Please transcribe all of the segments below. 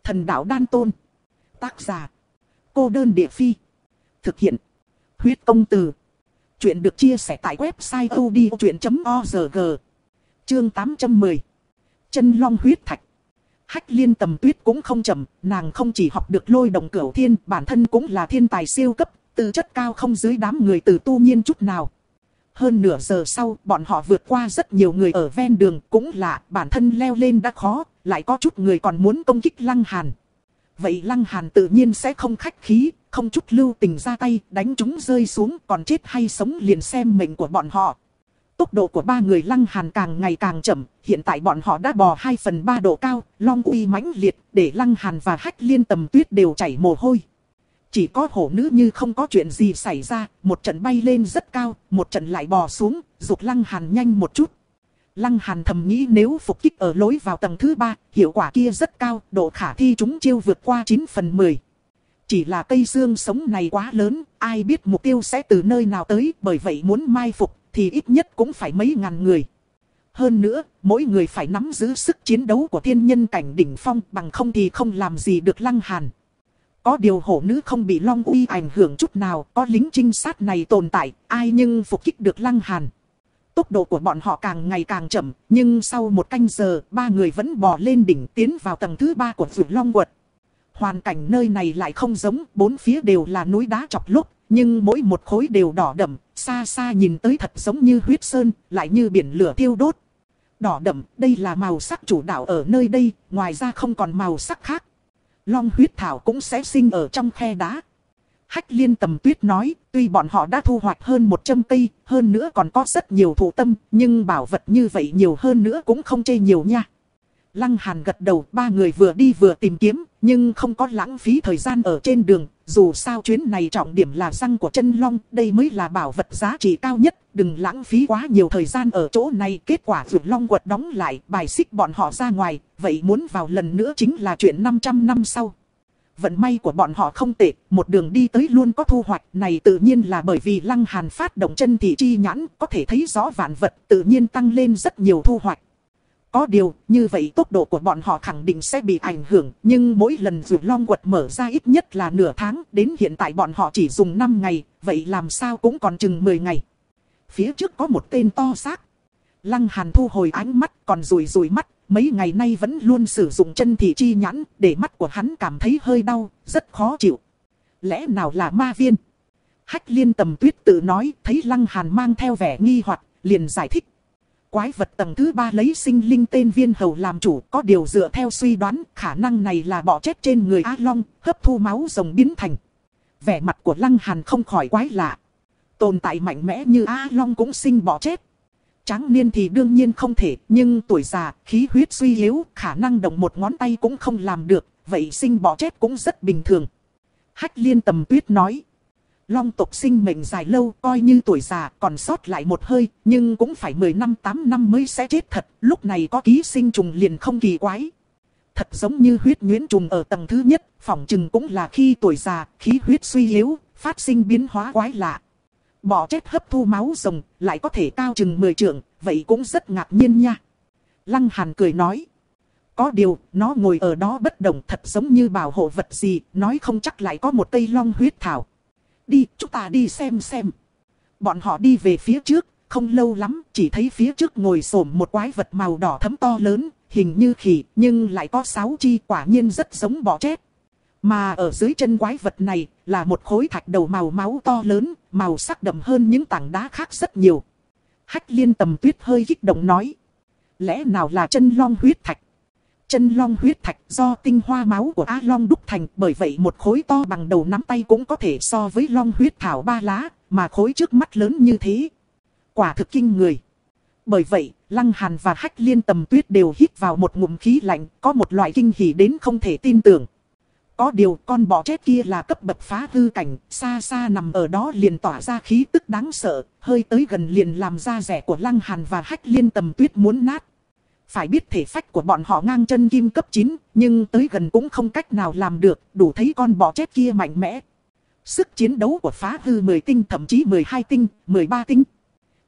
Thần đạo đan tôn. Tác giả. Cô đơn địa phi. Thực hiện. Huyết công từ. Chuyện được chia sẻ tại website odchuyện.org. Chương 810. Chân long huyết thạch. Hách Liên Tầm Tuyết cũng không chậm, nàng không chỉ học được lôi động cửu thiên, bản thân cũng là thiên tài siêu cấp, tư chất cao không dưới đám người từ tu nhiên chút nào. Hơn nửa giờ sau, bọn họ vượt qua rất nhiều người ở ven đường, cũng lạ, bản thân leo lên đã khó, lại có chút người còn muốn công kích Lăng Hàn. Vậy Lăng Hàn tự nhiên sẽ không khách khí, không chút lưu tình ra tay, đánh chúng rơi xuống, còn chết hay sống liền xem mệnh của bọn họ. Tốc độ của ba người Lăng Hàn càng ngày càng chậm, hiện tại bọn họ đã bò 2/3 độ cao, long uy mãnh liệt, để Lăng Hàn và Hách Liên Tầm Tuyết đều chảy mồ hôi. Chỉ có hổ nữ như không có chuyện gì xảy ra, một trận bay lên rất cao, một trận lại bò xuống, giục Lăng Hàn nhanh một chút. Lăng Hàn thầm nghĩ nếu phục kích ở lối vào tầng thứ 3, hiệu quả kia rất cao, độ khả thi chúng chiêu vượt qua 9/10. Chỉ là cây xương sống này quá lớn, ai biết mục tiêu sẽ từ nơi nào tới, bởi vậy muốn mai phục thì ít nhất cũng phải mấy ngàn người. Hơn nữa, mỗi người phải nắm giữ sức chiến đấu của thiên nhân cảnh đỉnh phong, bằng không thì không làm gì được Lăng Hàn. Có điều hổ nữ không bị long uy ảnh hưởng chút nào, có lính trinh sát này tồn tại, ai nhưng phục kích được Lăng Hàn. Tốc độ của bọn họ càng ngày càng chậm, nhưng sau một canh giờ, ba người vẫn bò lên đỉnh tiến vào tầng thứ 3 của Vượt Long Quật. Hoàn cảnh nơi này lại không giống, bốn phía đều là núi đá chọc lốc, nhưng mỗi một khối đều đỏ đậm, xa xa nhìn tới thật giống như huyết sơn, lại như biển lửa thiêu đốt. Đỏ đậm, đây là màu sắc chủ đạo ở nơi đây, ngoài ra không còn màu sắc khác. Long huyết thảo cũng sẽ sinh ở trong khe đá. Hách Liên Tầm Tuyết nói, tuy bọn họ đã thu hoạch hơn 100 cây, hơn nữa còn có rất nhiều thụ tâm, nhưng bảo vật như vậy nhiều hơn nữa cũng không chê nhiều nha. Lăng Hàn gật đầu, ba người vừa đi vừa tìm kiếm, nhưng không có lãng phí thời gian ở trên đường. Dù sao chuyến này trọng điểm là răng của chân long, đây mới là bảo vật giá trị cao nhất. Đừng lãng phí quá nhiều thời gian ở chỗ này. Kết quả Vượt Long Quật đóng lại, bài xích bọn họ ra ngoài. Vậy muốn vào lần nữa chính là chuyện 500 năm sau. Vận may của bọn họ không tệ, một đường đi tới luôn có thu hoạch. Này tự nhiên là bởi vì Lăng Hàn phát động chân thị chi nhãn, có thể thấy rõ vạn vật, tự nhiên tăng lên rất nhiều thu hoạch. Có điều, như vậy tốc độ của bọn họ khẳng định sẽ bị ảnh hưởng, nhưng mỗi lần Vượt Long Quật mở ra ít nhất là nửa tháng, đến hiện tại bọn họ chỉ dùng 5 ngày, vậy làm sao cũng còn chừng 10 ngày. Phía trước có một tên to xác. Lăng Hàn thu hồi ánh mắt, còn rủi mắt, mấy ngày nay vẫn luôn sử dụng chân thị chi nhãn, để mắt của hắn cảm thấy hơi đau, rất khó chịu. Lẽ nào là ma viên? Hách Liên Tầm Tuyết tự nói, thấy Lăng Hàn mang theo vẻ nghi hoặc, liền giải thích. Quái vật tầng thứ 3 lấy sinh linh tên Viên Hầu làm chủ, có điều dựa theo suy đoán, khả năng này là bọ chết trên người A Long, hấp thu máu rồng biến thành. Vẻ mặt của Lăng Hàn không khỏi quái lạ. Tồn tại mạnh mẽ như A Long cũng sinh bọ chết. Tráng niên thì đương nhiên không thể, nhưng tuổi già, khí huyết suy yếu, khả năng động một ngón tay cũng không làm được, vậy sinh bọ chết cũng rất bình thường. Hách Liên Tầm Tuyết nói. Long tộc sinh mệnh dài lâu, coi như tuổi già còn sót lại một hơi, nhưng cũng phải 10 năm 8 năm mới sẽ chết thật, lúc này có ký sinh trùng liền không kỳ quái. Thật giống như huyết nhuyễn trùng ở tầng thứ nhất, phỏng chừng cũng là khi tuổi già, khí huyết suy yếu, phát sinh biến hóa quái lạ. Bọ chết hấp thu máu rồng, lại có thể cao chừng 10 trượng, vậy cũng rất ngạc nhiên nha. Lăng Hàn cười nói. Có điều, nó ngồi ở đó bất động thật giống như bảo hộ vật gì, nói không chắc lại có một cây long huyết thảo. Đi, chúng ta đi xem. Bọn họ đi về phía trước, không lâu lắm, chỉ thấy phía trước ngồi xổm một quái vật màu đỏ thẫm to lớn, hình như khỉ, nhưng lại có 6 chi, quả nhiên rất giống bọ chết. Mà ở dưới chân quái vật này, là một khối thạch đầu màu máu to lớn, màu sắc đậm hơn những tảng đá khác rất nhiều. Hách Liên Tầm Tuyết hơi kích động nói. Lẽ nào là chân long huyết thạch? Chân long huyết thạch do tinh hoa máu của A Long đúc thành, bởi vậy một khối to bằng đầu nắm tay cũng có thể so với long huyết thảo 3 lá, mà khối trước mắt lớn như thế. Quả thực kinh người. Bởi vậy, Lăng Hàn và Hách Liên Tầm Tuyết đều hít vào một ngụm khí lạnh, có một loại kinh hỉ đến không thể tin tưởng. Có điều con bọ chết kia là cấp bậc phá hư cảnh, xa xa nằm ở đó liền tỏa ra khí tức đáng sợ, hơi tới gần liền làm da rẻ của Lăng Hàn và Hách Liên Tầm Tuyết muốn nát. Phải biết thể phách của bọn họ ngang chân kim cấp 9, nhưng tới gần cũng không cách nào làm được, đủ thấy con bọ chết kia mạnh mẽ. Sức chiến đấu của phá hư 10 tinh thậm chí 12 tinh, 13 tinh.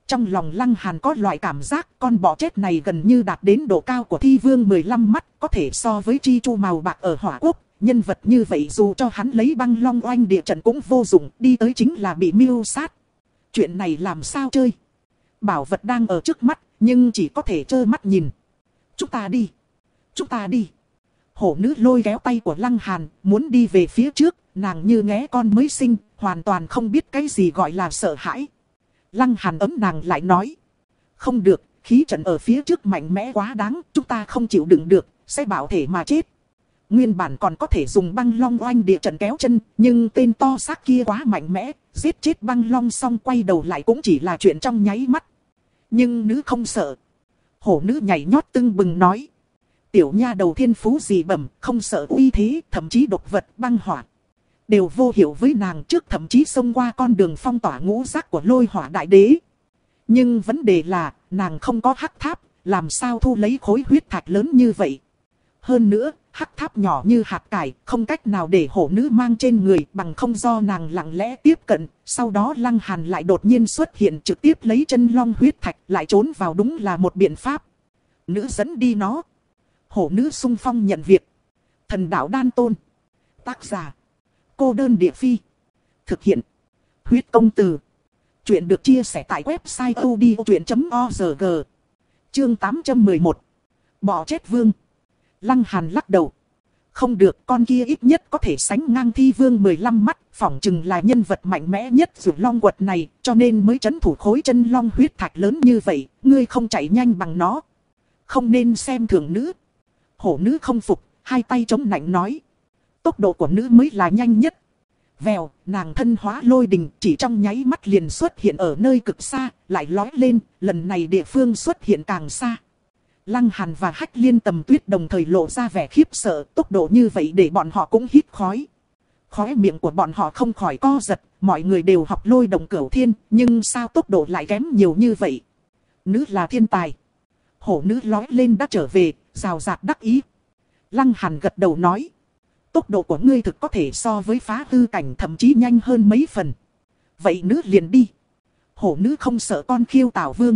Trong lòng Lăng Hàn có loại cảm giác con bọ chết này gần như đạt đến độ cao của thi vương 15 mắt, có thể so với chi chu màu bạc ở Hỏa Quốc. Nhân vật như vậy dù cho hắn lấy băng long oanh địa trận cũng vô dụng, đi tới chính là bị mưu sát. Chuyện này làm sao chơi? Bảo vật đang ở trước mắt, nhưng chỉ có thể trơ mắt nhìn. Chúng ta đi. Chúng ta đi. Hổ nữ lôi kéo tay của Lăng Hàn, muốn đi về phía trước, nàng như nghé con mới sinh, hoàn toàn không biết cái gì gọi là sợ hãi. Lăng Hàn ấm nàng lại nói. Không được, khí trận ở phía trước mạnh mẽ quá đáng, chúng ta không chịu đựng được, sẽ bảo thể mà chết. Nguyên bản còn có thể dùng băng long oanh địa trận kéo chân, nhưng tên to xác kia quá mạnh mẽ, giết chết băng long xong quay đầu lại cũng chỉ là chuyện trong nháy mắt. Nhưng nữ không sợ. Hổ nữ nhảy nhót tưng bừng nói. Tiểu nha đầu thiên phú dị bẩm, không sợ uy thế, thậm chí độc vật băng hỏa đều vô hiệu với nàng, trước thậm chí xông qua con đường phong tỏa ngũ giác của Lôi Hỏa Đại Đế. Nhưng vấn đề là, nàng không có hắc tháp, làm sao thu lấy khối huyết thạch lớn như vậy. Hơn nữa, hắc tháp nhỏ như hạt cải, không cách nào để hổ nữ mang trên người, bằng không do nàng lặng lẽ tiếp cận. Sau đó Lăng Hàn lại đột nhiên xuất hiện, trực tiếp lấy chân long huyết thạch, lại trốn vào, đúng là một biện pháp. Nữ dẫn đi nó. Hổ nữ xung phong nhận việc. Thần đạo đan tôn. Tác giả. Cô đơn địa phi. Thực hiện. Huyết công từ. Chuyện được chia sẻ tại website odchuyện.org. Chương 811. Bọ chết vương. Lăng Hàn lắc đầu. Không được, con kia ít nhất có thể sánh ngang thi vương 15 mắt. Phỏng chừng là nhân vật mạnh mẽ nhất dù long quật này, cho nên mới trấn thủ khối chân long huyết thạch lớn như vậy. Ngươi không chạy nhanh bằng nó. Không nên xem thường nữ. Hổ nữ không phục, hai tay chống nạnh nói. Tốc độ của nữ mới là nhanh nhất. Vèo, nàng thân hóa lôi đình, chỉ trong nháy mắt liền xuất hiện ở nơi cực xa, lại lói lên, lần này địa phương xuất hiện càng xa. Lăng Hàn và Hách Liên Tầm Tuyết đồng thời lộ ra vẻ khiếp sợ, tốc độ như vậy để bọn họ cũng hít khói. Khóe miệng của bọn họ không khỏi co giật, mọi người đều học lôi động cửu thiên, nhưng sao tốc độ lại kém nhiều như vậy? Nữ là thiên tài. Hổ nữ lói lên đã trở về, rào rạt đắc ý. Lăng Hàn gật đầu nói. Tốc độ của ngươi thực có thể so với phá hư cảnh, thậm chí nhanh hơn mấy phần. Vậy nữ liền đi. Hổ nữ không sợ con Khiêu Tảo Vương.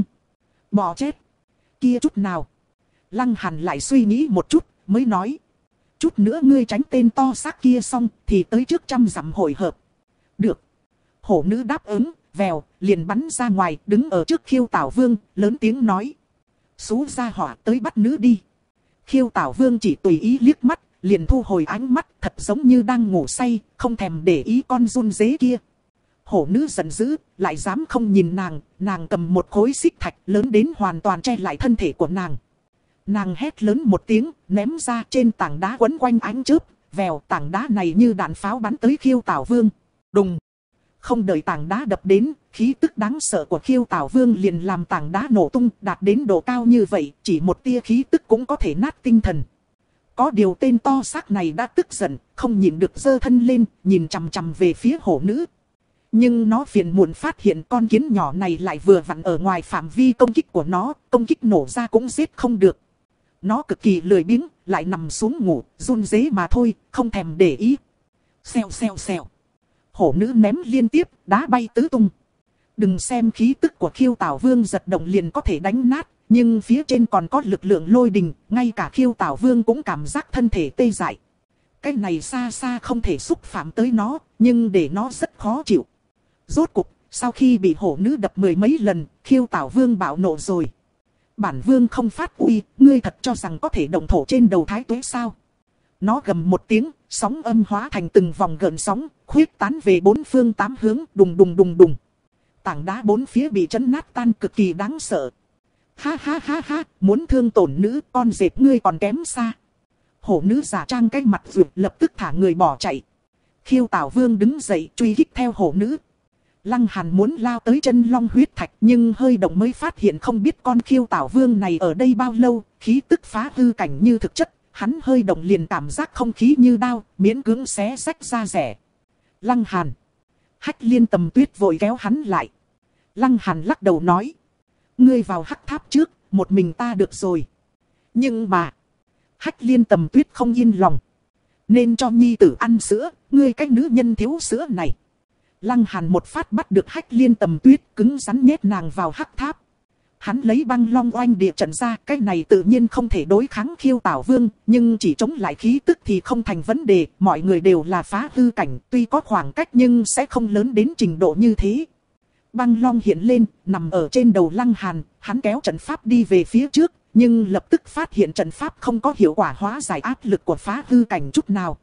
Bọ chết. Kia chút nào. Lăng Hàn lại suy nghĩ một chút, mới nói. Chút nữa ngươi tránh tên to xác kia xong, thì tới trước 100 dặm hội hợp. Được. Hổ nữ đáp ứng, vèo, liền bắn ra ngoài, đứng ở trước Khiêu Tảo Vương, lớn tiếng nói. Xú ra hỏa, tới bắt nữ đi. Khiêu Tảo Vương chỉ tùy ý liếc mắt, liền thu hồi ánh mắt, thật giống như đang ngủ say, không thèm để ý con run dế kia. Hổ nữ giận dữ, lại dám không nhìn nàng, nàng cầm một khối xích thạch lớn đến hoàn toàn che lại thân thể của nàng. Nàng hét lớn một tiếng, ném ra, trên tảng đá quấn quanh ánh chớp, vèo, tảng đá này như đạn pháo bắn tới Khiêu Tảo Vương. Đùng! Không đợi tảng đá đập đến, khí tức đáng sợ của Khiêu Tảo Vương liền làm tảng đá nổ tung, đạt đến độ cao như vậy, chỉ một tia khí tức cũng có thể nát tinh thần. Có điều tên to xác này đã tức giận, không nhịn được giơ thân lên, nhìn chằm chằm về phía hổ nữ. Nhưng nó phiền muộn phát hiện con kiến nhỏ này lại vừa vặn ở ngoài phạm vi công kích của nó, công kích nổ ra cũng giết không được. Nó cực kỳ lười biếng, lại nằm xuống ngủ, run rế mà thôi, không thèm để ý. Xèo xèo xèo. Hổ nữ ném liên tiếp, đá bay tứ tung. Đừng xem khí tức của Khiêu Tảo Vương giật động liền có thể đánh nát, nhưng phía trên còn có lực lượng lôi đình, ngay cả Khiêu Tảo Vương cũng cảm giác thân thể tê dại. Cái này xa xa không thể xúc phạm tới nó, nhưng để nó rất khó chịu. Rốt cục, sau khi bị hổ nữ đập 10 mấy lần, Khiêu Tảo Vương bạo nộ rồi. Bản vương không phát uy, ngươi thật cho rằng có thể động thổ trên đầu thái tuế sao? Nó gầm một tiếng, sóng âm hóa thành từng vòng gợn sóng, khuyết tán về bốn phương tám hướng, đùng đùng đùng đùng. Tảng đá bốn phía bị chấn nát tan cực kỳ đáng sợ. Ha ha ha ha, muốn thương tổn nữ, con dẹp ngươi còn kém xa. Hổ nữ giả trang cái mặt vượt, lập tức thả người bỏ chạy. Khiêu Tảo Vương đứng dậy truy kích theo hổ nữ. Lăng Hàn muốn lao tới chân long huyết thạch, nhưng hơi động mới phát hiện không biết con Khiêu Tảo Vương này ở đây bao lâu, khí tức phá hư cảnh như thực chất. Hắn hơi động liền cảm giác không khí như đao, miễn cưỡng xé rách da rẻ. Lăng Hàn. Hách Liên Tầm Tuyết vội kéo hắn lại. Lăng Hàn lắc đầu nói. Ngươi vào hắc tháp trước, một mình ta được rồi. Nhưng mà. Hách Liên Tầm Tuyết không yên lòng. Nên cho nhi tử ăn sữa, ngươi cái nữ nhân thiếu sữa này. Lăng Hàn một phát bắt được Hách Liên Tầm Tuyết, cứng rắn nhét nàng vào hắc tháp. Hắn lấy băng long oanh địa trận ra, cái này tự nhiên không thể đối kháng Khiêu Tảo Vương, nhưng chỉ chống lại khí tức thì không thành vấn đề, mọi người đều là phá hư cảnh, tuy có khoảng cách nhưng sẽ không lớn đến trình độ như thế. Băng long hiện lên, nằm ở trên đầu Lăng Hàn, hắn kéo trận pháp đi về phía trước, nhưng lập tức phát hiện trận pháp không có hiệu quả hóa giải áp lực của phá hư cảnh chút nào.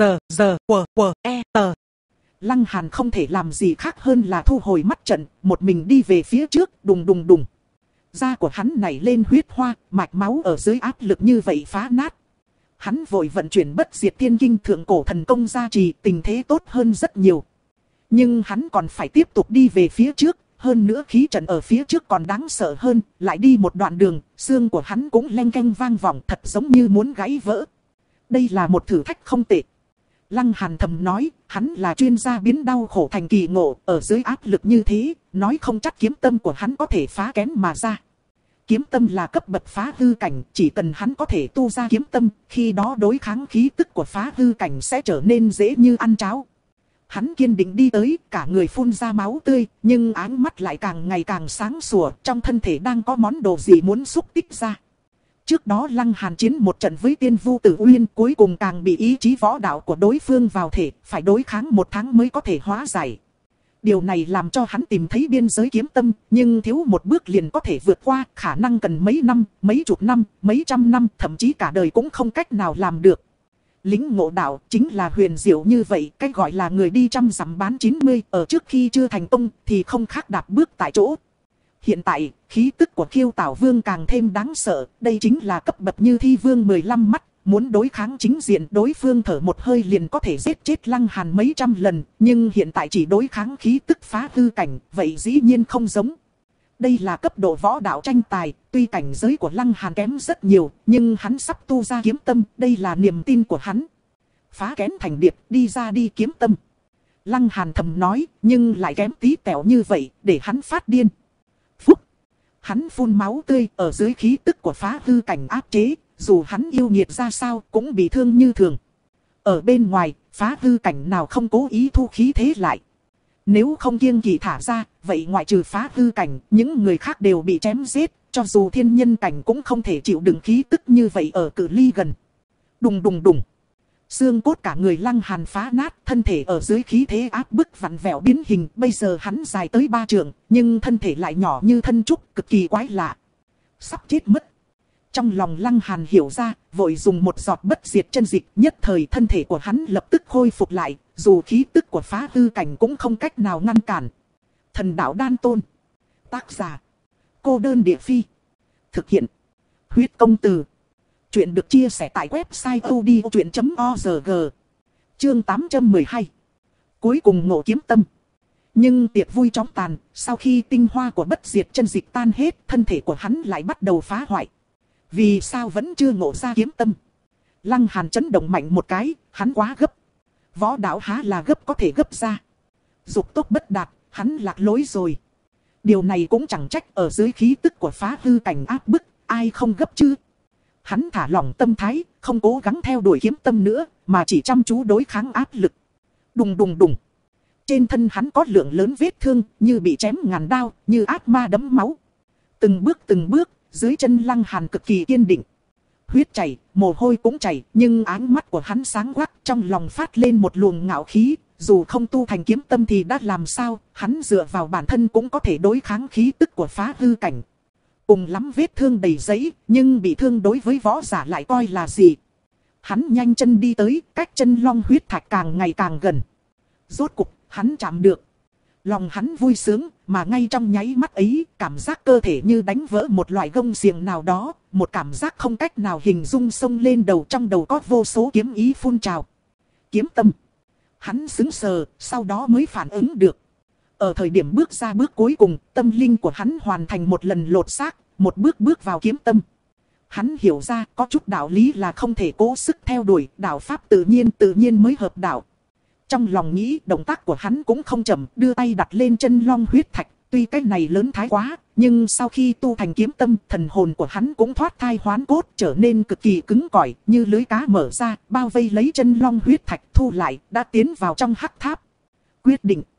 Lăng Hàn không thể làm gì khác hơn là thu hồi mắt trận, một mình đi về phía trước, đùng đùng đùng. Da của hắn nảy lên huyết hoa, mạch máu ở dưới áp lực như vậy phá nát. Hắn vội vận chuyển Bất Diệt Tiên Kinh thượng cổ thần công gia trì, tình thế tốt hơn rất nhiều. Nhưng hắn còn phải tiếp tục đi về phía trước, hơn nữa khí trận ở phía trước còn đáng sợ hơn, lại đi một đoạn đường, xương của hắn cũng leng keng vang vọng thật giống như muốn gãy vỡ. Đây là một thử thách không tệ. Lăng Hàn thầm nói, hắn là chuyên gia biến đau khổ thành kỳ ngộ, ở dưới áp lực như thế, nói không chắc kiếm tâm của hắn có thể phá kén mà ra. Kiếm tâm là cấp bậc phá hư cảnh, chỉ cần hắn có thể tu ra kiếm tâm, khi đó đối kháng khí tức của phá hư cảnh sẽ trở nên dễ như ăn cháo. Hắn kiên định đi tới, cả người phun ra máu tươi, nhưng áng mắt lại càng ngày càng sáng sủa, trong thân thể đang có món đồ gì muốn xúc tích ra. Trước đó Lăng Hàn chiến một trận với Tiên Vu Tử Uyên, cuối cùng càng bị ý chí võ đạo của đối phương vào thể, phải đối kháng 1 tháng mới có thể hóa giải. Điều này làm cho hắn tìm thấy biên giới kiếm tâm, nhưng thiếu một bước liền có thể vượt qua, khả năng cần mấy năm, mấy chục năm, mấy trăm năm, thậm chí cả đời cũng không cách nào làm được. Lĩnh ngộ đạo chính là huyền diệu như vậy, cái gọi là người đi trăm dặm bán 90, ở trước khi chưa thành công thì không khác đạp bước tại chỗ. Hiện tại, khí tức của Khiêu Tảo Vương càng thêm đáng sợ, đây chính là cấp bậc như Thi Vương 15 mắt, muốn đối kháng chính diện đối phương thở một hơi liền có thể giết chết Lăng Hàn mấy trăm lần, nhưng hiện tại chỉ đối kháng khí tức phá hư cảnh, vậy dĩ nhiên không giống. Đây là cấp độ võ đạo tranh tài, tuy cảnh giới của Lăng Hàn kém rất nhiều, nhưng hắn sắp tu ra kiếm tâm, đây là niềm tin của hắn. Phá kén thành điệp, đi ra đi kiếm tâm. Lăng Hàn thầm nói, nhưng lại kém tí tẹo như vậy, để hắn phát điên. Phúc! Hắn phun máu tươi, ở dưới khí tức của phá hư cảnh áp chế, dù hắn yêu nghiệt ra sao cũng bị thương như thường. Ở bên ngoài, phá hư cảnh nào không cố ý thu khí thế lại. Nếu không kiêng kỵ thả ra, vậy ngoại trừ phá hư cảnh, những người khác đều bị chém giết, cho dù thiên nhân cảnh cũng không thể chịu đựng khí tức như vậy ở cự ly gần. Đùng đùng đùng. Xương cốt cả người Lăng Hàn phá nát, thân thể ở dưới khí thế áp bức vặn vẹo biến hình, bây giờ hắn dài tới 3 trượng, nhưng thân thể lại nhỏ như thân trúc, cực kỳ quái lạ. Sắp chết mất. Trong lòng Lăng Hàn hiểu ra, vội dùng một giọt bất diệt chân dịch, nhất thời thân thể của hắn lập tức khôi phục lại, dù khí tức của phá hư cảnh cũng không cách nào ngăn cản. Thần đạo đan tôn. Tác giả: Cô đơn địa phi. Thực hiện: Huyết công từ. Chuyện được chia sẻ tại website odchuyện.org. Chương 812. Cuối cùng ngộ kiếm tâm. Nhưng tiệc vui chóng tàn, sau khi tinh hoa của bất diệt chân dịch tan hết, thân thể của hắn lại bắt đầu phá hoại. Vì sao vẫn chưa ngộ ra kiếm tâm? Lăng Hàn chấn động mạnh một cái, hắn quá gấp. Võ đạo há là gấp có thể gấp ra. Dục tốc bất đạt, hắn lạc lối rồi. Điều này cũng chẳng trách, ở dưới khí tức của phá hư cảnh áp bức, ai không gấp chứ? Hắn thả lỏng tâm thái, không cố gắng theo đuổi kiếm tâm nữa, mà chỉ chăm chú đối kháng áp lực. Đùng đùng đùng. Trên thân hắn có lượng lớn vết thương, như bị chém ngàn đao, như ác ma đấm máu. Từng bước, dưới chân Lăng Hàn cực kỳ kiên định. Huyết chảy, mồ hôi cũng chảy, nhưng áng mắt của hắn sáng quắc, trong lòng phát lên một luồng ngạo khí. Dù không tu thành kiếm tâm thì đã làm sao, hắn dựa vào bản thân cũng có thể đối kháng khí tức của phá hư cảnh. Cùng lắm vết thương đầy giấy, nhưng bị thương đối với võ giả lại coi là gì. Hắn nhanh chân đi tới, cách chân long huyết thạch càng ngày càng gần. Rốt cục, hắn chạm được. Lòng hắn vui sướng, mà ngay trong nháy mắt ấy, cảm giác cơ thể như đánh vỡ một loại gông xiềng nào đó, một cảm giác không cách nào hình dung xông lên đầu, trong đầu có vô số kiếm ý phun trào. Kiếm tâm. Hắn sững sờ, sau đó mới phản ứng được. Ở thời điểm bước ra bước cuối cùng, tâm linh của hắn hoàn thành một lần lột xác, một bước vào kiếm tâm. Hắn hiểu ra có chút đạo lý là không thể cố sức theo đuổi, đạo pháp tự nhiên mới hợp đạo. Trong lòng nghĩ, động tác của hắn cũng không chậm, đưa tay đặt lên chân long huyết thạch. Tuy cái này lớn thái quá, nhưng sau khi tu thành kiếm tâm, thần hồn của hắn cũng thoát thai hoán cốt, trở nên cực kỳ cứng cỏi, như lưới cá mở ra, bao vây lấy chân long huyết thạch thu lại, đã tiến vào trong hắc tháp. Quyết định.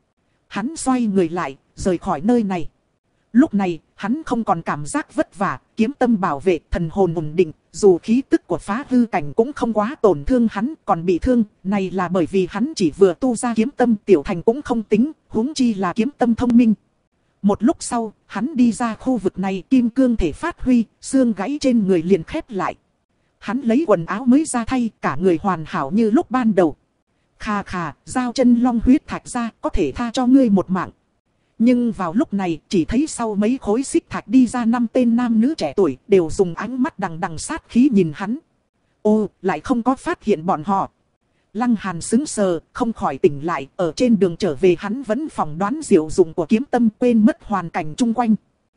hắn xoay người lại, rời khỏi nơi này. Lúc này, hắn không còn cảm giác vất vả, kiếm tâm bảo vệ, thần hồn ổn định, dù khí tức của phá hư cảnh cũng không quá tổn thương hắn, còn bị thương, này là bởi vì hắn chỉ vừa tu ra kiếm tâm, tiểu thành cũng không tính, huống chi là kiếm tâm thông minh. Một lúc sau, hắn đi ra khu vực này, kim cương thể phát huy, xương gãy trên người liền khép lại. Hắn lấy quần áo mới ra thay, cả người hoàn hảo như lúc ban đầu. Khà khà, giao chân long huyết thạch ra, có thể tha cho ngươi một mạng. Nhưng vào lúc này, chỉ thấy sau mấy khối xích thạch đi ra 5 tên nam nữ trẻ tuổi, đều dùng ánh mắt đằng đằng sát khí nhìn hắn. Ô, lại không có phát hiện bọn họ. Lăng Hàn sững sờ, không khỏi tỉnh lại, ở trên đường trở về hắn vẫn phỏng đoán diệu dụng của kiếm tâm, quên mất hoàn cảnh chung quanh.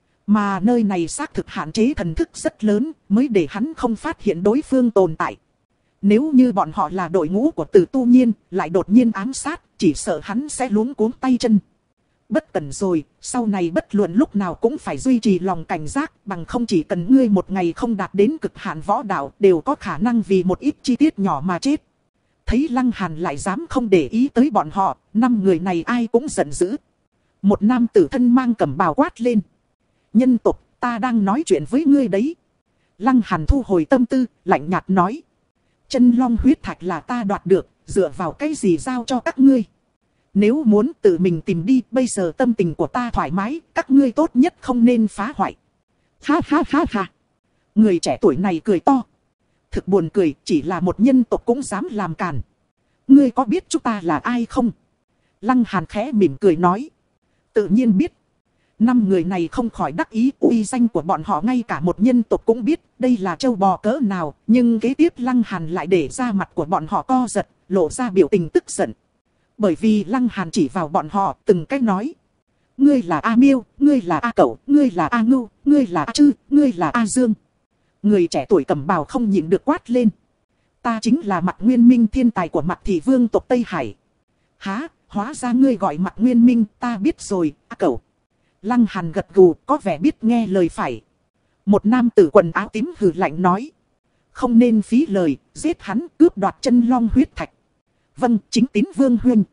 Mà nơi này xác thực hạn chế thần thức rất lớn, mới để hắn không phát hiện đối phương tồn tại. Nếu như bọn họ là đội ngũ của Từ Tu Nhiên, lại đột nhiên ám sát, chỉ sợ hắn sẽ luống cuống tay chân. Bất cẩn rồi, sau này bất luận lúc nào cũng phải duy trì lòng cảnh giác, bằng không chỉ cần ngươi một ngày không đạt đến cực hạn võ đạo, đều có khả năng vì một ít chi tiết nhỏ mà chết. Thấy Lăng Hàn lại dám không để ý tới bọn họ, 5 người này ai cũng giận dữ. Một nam tử thân mang cẩm bào quát lên. Nhân tộc, ta đang nói chuyện với ngươi đấy. Lăng Hàn thu hồi tâm tư, lạnh nhạt nói. Chân long huyết thạch là ta đoạt được, dựa vào cái gì giao cho các ngươi. Nếu muốn tự mình tìm đi, bây giờ tâm tình của ta thoải mái, các ngươi tốt nhất không nên phá hoại. Ha ha ha ha. Người trẻ tuổi này cười to. Thực buồn cười, chỉ là một nhân tộc cũng dám làm càn. Ngươi có biết chúng ta là ai không? Lăng Hàn khẽ mỉm cười nói. Tự nhiên biết. 5 người này không khỏi đắc ý, uy danh của bọn họ ngay cả một nhân tộc cũng biết, đây là trâu bò cỡ nào, nhưng kế tiếp Lăng Hàn lại để ra mặt của bọn họ co giật, lộ ra biểu tình tức giận. Bởi vì Lăng Hàn chỉ vào bọn họ từng cách nói. Ngươi là A Miêu, ngươi là A Cẩu, ngươi là A Ngưu, ngươi là A Trư, ngươi là A Dương. Người trẻ tuổi cẩm bào không nhịn được quát lên. Ta chính là Mạc Nguyên Minh, thiên tài của Mạc Thị Vương tộc Tây Hải. Hả, hóa ra ngươi gọi Mạc Nguyên Minh, ta biết rồi, A Cẩu. Lăng Hàn gật gù, có vẻ biết nghe lời phải. Một nam tử quần áo tím hừ lạnh nói. Không nên phí lời, giết hắn, cướp đoạt chân long huyết thạch. Vâng, chính tín Vương huynh.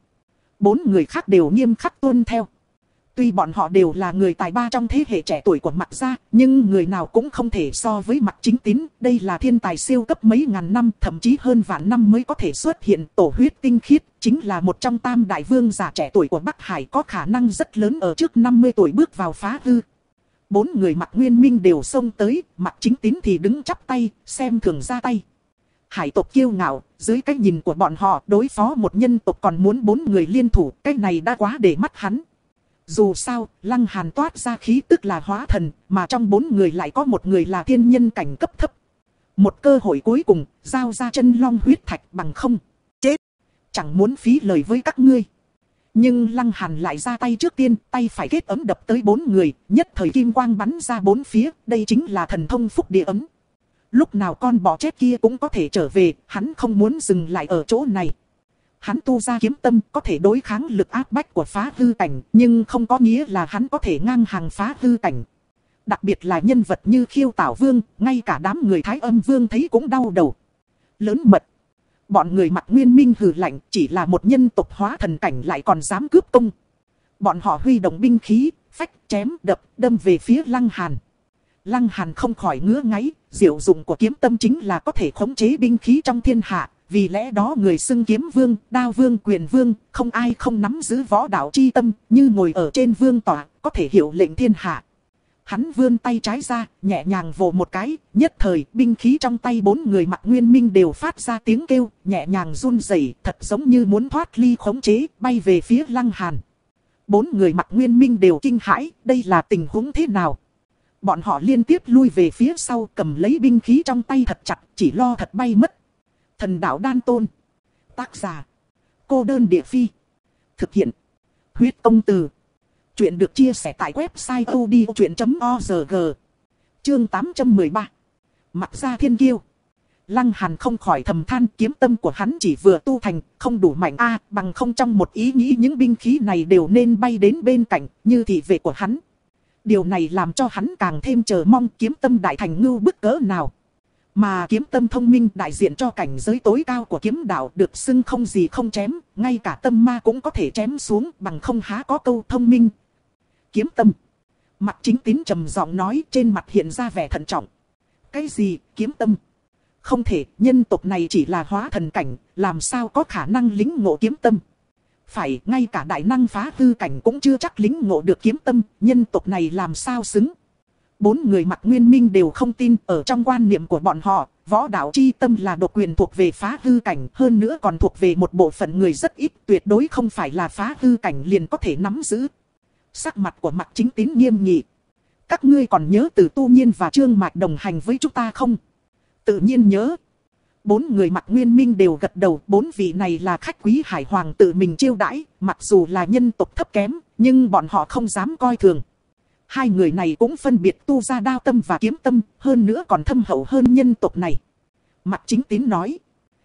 4 người khác đều nghiêm khắc tuân theo. Tuy bọn họ đều là người tài ba trong thế hệ trẻ tuổi của Mạc gia, nhưng người nào cũng không thể so với Mạc Chính Tín. Đây là thiên tài siêu cấp mấy ngàn năm, thậm chí hơn vạn năm mới có thể xuất hiện, tổ huyết tinh khiết. Chính là một trong tam đại vương giả trẻ tuổi của Bắc Hải, có khả năng rất lớn ở trước 50 tuổi bước vào phá hư. 4 người Mạc Nguyên Minh đều xông tới, Mạc Chính Tín thì đứng chắp tay, xem thường ra tay. Hải tộc kiêu ngạo, dưới cái nhìn của bọn họ đối phó một nhân tộc còn muốn 4 người liên thủ, cái này đã quá để mắt hắn. Dù sao, Lăng Hàn toát ra khí tức là hóa thần, mà trong 4 người lại có một người là thiên nhân cảnh cấp thấp. Một cơ hội cuối cùng, giao ra chân long huyết thạch, bằng không chết. Chẳng muốn phí lời với các ngươi. Nhưng Lăng Hàn lại ra tay trước tiên, tay phải kết ấm đập tới 4 người, nhất thời kim quang bắn ra 4 phía, đây chính là thần thông phúc địa ấm. Lúc nào con bò chết kia cũng có thể trở về, hắn không muốn dừng lại ở chỗ này. Hắn tu ra kiếm tâm có thể đối kháng lực áp bách của phá hư cảnh, nhưng không có nghĩa là hắn có thể ngang hàng phá hư cảnh. Đặc biệt là nhân vật như Khiêu Tảo Vương, ngay cả đám người Thái Âm Vương thấy cũng đau đầu. Lớn mật. Bọn người Mạc Nguyên Minh hừ lạnh, chỉ là một nhân tộc hóa thần cảnh lại còn dám cướp công. Bọn họ huy động binh khí, phách, chém, đập, đâm về phía Lăng Hàn. Lăng Hàn không khỏi ngứa ngáy, diệu dụng của kiếm tâm chính là có thể khống chế binh khí trong thiên hạ. Vì lẽ đó người xưng kiếm vương, đao vương, quyền vương, không ai không nắm giữ võ đạo chi tâm, như ngồi ở trên vương tọa, có thể hiệu lệnh thiên hạ. Hắn vươn tay trái ra, nhẹ nhàng vồ một cái, nhất thời binh khí trong tay 4 người Mạc Nguyên Minh đều phát ra tiếng kêu, nhẹ nhàng run rẩy, thật giống như muốn thoát ly khống chế, bay về phía Lăng Hàn. 4 người Mạc Nguyên Minh đều kinh hãi, đây là tình huống thế nào? Bọn họ liên tiếp lui về phía sau, cầm lấy binh khí trong tay thật chặt, chỉ lo thật bay mất. Thần đạo đan tôn. Tác giả. Cô đơn địa phi. Thực hiện. Huyết công từ. Chuyện được chia sẻ tại website odchuyện.org. Chương 813. Mặc ra thiên kiêu. Lăng Hàn không khỏi thầm than, kiếm tâm của hắn chỉ vừa tu thành, không đủ mạnh bằng không trong một ý nghĩ những binh khí này đều nên bay đến bên cạnh, như thị vệ của hắn. Điều này làm cho hắn càng thêm chờ mong kiếm tâm đại thành ngưu bức cỡ nào. Mà kiếm tâm thông minh đại diện cho cảnh giới tối cao của kiếm đạo, được xưng không gì không chém, ngay cả tâm ma cũng có thể chém xuống, bằng không há có câu thông minh. Kiếm tâm. Mạc Chính Tín trầm giọng nói, trên mặt hiện ra vẻ thận trọng. Cái gì, kiếm tâm? Không thể, nhân tộc này chỉ là hóa thần cảnh, làm sao có khả năng lĩnh ngộ kiếm tâm? Phải, ngay cả đại năng phá hư cảnh cũng chưa chắc lĩnh ngộ được kiếm tâm, nhân tộc này làm sao xứng? 4 người Mạc Nguyên Minh đều không tin, ở trong quan niệm của bọn họ, võ đạo chi tâm là độc quyền thuộc về phá hư cảnh, hơn nữa còn thuộc về một bộ phận người rất ít, tuyệt đối không phải là phá hư cảnh liền có thể nắm giữ. Sắc mặt của Mạc Chính Tín nghiêm nghị. Các ngươi còn nhớ Từ Tu Nhiên và Trương Mạch đồng hành với chúng ta không? Tự nhiên nhớ. 4 người Mạc Nguyên Minh đều gật đầu, 4 vị này là khách quý hải hoàng tự mình chiêu đãi, mặc dù là nhân tộc thấp kém, nhưng bọn họ không dám coi thường. 2 người này cũng phân biệt tu ra đao tâm và kiếm tâm, hơn nữa còn thâm hậu hơn nhân tộc này. Mạc Chính Tín nói.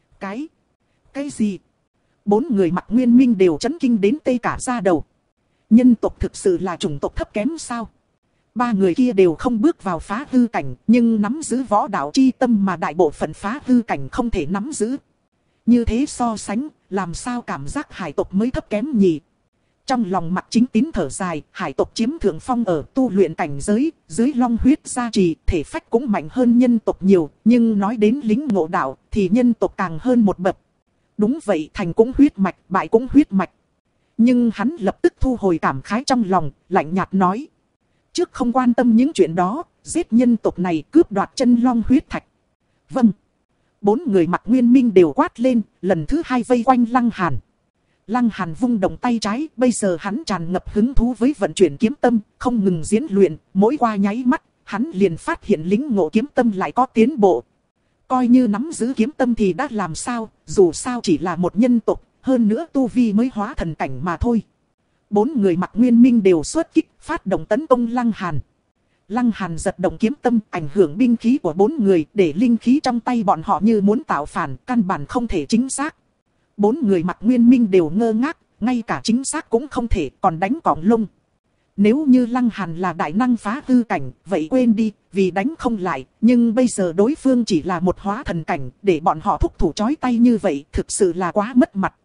Cái gì? 4 người Mạc Nguyên Minh đều chấn kinh đến tê cả da đầu. Nhân tộc thực sự là chủng tộc thấp kém sao? 3 người kia đều không bước vào phá hư cảnh, nhưng nắm giữ võ đạo chi tâm mà đại bộ phận phá hư cảnh không thể nắm giữ. Như thế so sánh, làm sao cảm giác hải tộc mới thấp kém nhỉ? Trong lòng Mạc Chính Tín thở dài, hải tộc chiếm thượng phong ở tu luyện cảnh giới, dưới long huyết gia trì, thể phách cũng mạnh hơn nhân tộc nhiều, nhưng nói đến lính ngộ đạo, thì nhân tộc càng hơn một bậc. Đúng vậy, thành cũng huyết mạch, bại cũng huyết mạch. Nhưng hắn lập tức thu hồi cảm khái trong lòng, lạnh nhạt nói. Trước không quan tâm những chuyện đó, giết nhân tộc này cướp đoạt chân long huyết thạch. Vâng. 4 người Mạc Nguyên Minh đều quát lên, lần thứ 2 vây quanh Lăng Hàn. Lăng Hàn vung động tay trái, bây giờ hắn tràn ngập hứng thú với vận chuyển kiếm tâm, không ngừng diễn luyện, mỗi qua nháy mắt, hắn liền phát hiện lĩnh ngộ kiếm tâm lại có tiến bộ. Coi như nắm giữ kiếm tâm thì đã làm sao, dù sao chỉ là một nhân tộc, hơn nữa tu vi mới hóa thần cảnh mà thôi. 4 người Mạc Nguyên Minh đều xuất kích, phát động tấn công Lăng Hàn. Lăng Hàn giật động kiếm tâm, ảnh hưởng binh khí của 4 người, để linh khí trong tay bọn họ như muốn tạo phản, căn bản không thể chính xác. 4 người Mạc Nguyên Minh đều ngơ ngác, ngay cả chính xác cũng không thể, còn đánh cỏng lông. Nếu như Lăng Hàn là đại năng phá hư cảnh, vậy quên đi, vì đánh không lại, nhưng bây giờ đối phương chỉ là một hóa thần cảnh, để bọn họ thúc thủ chói tay như vậy, thực sự là quá mất mặt.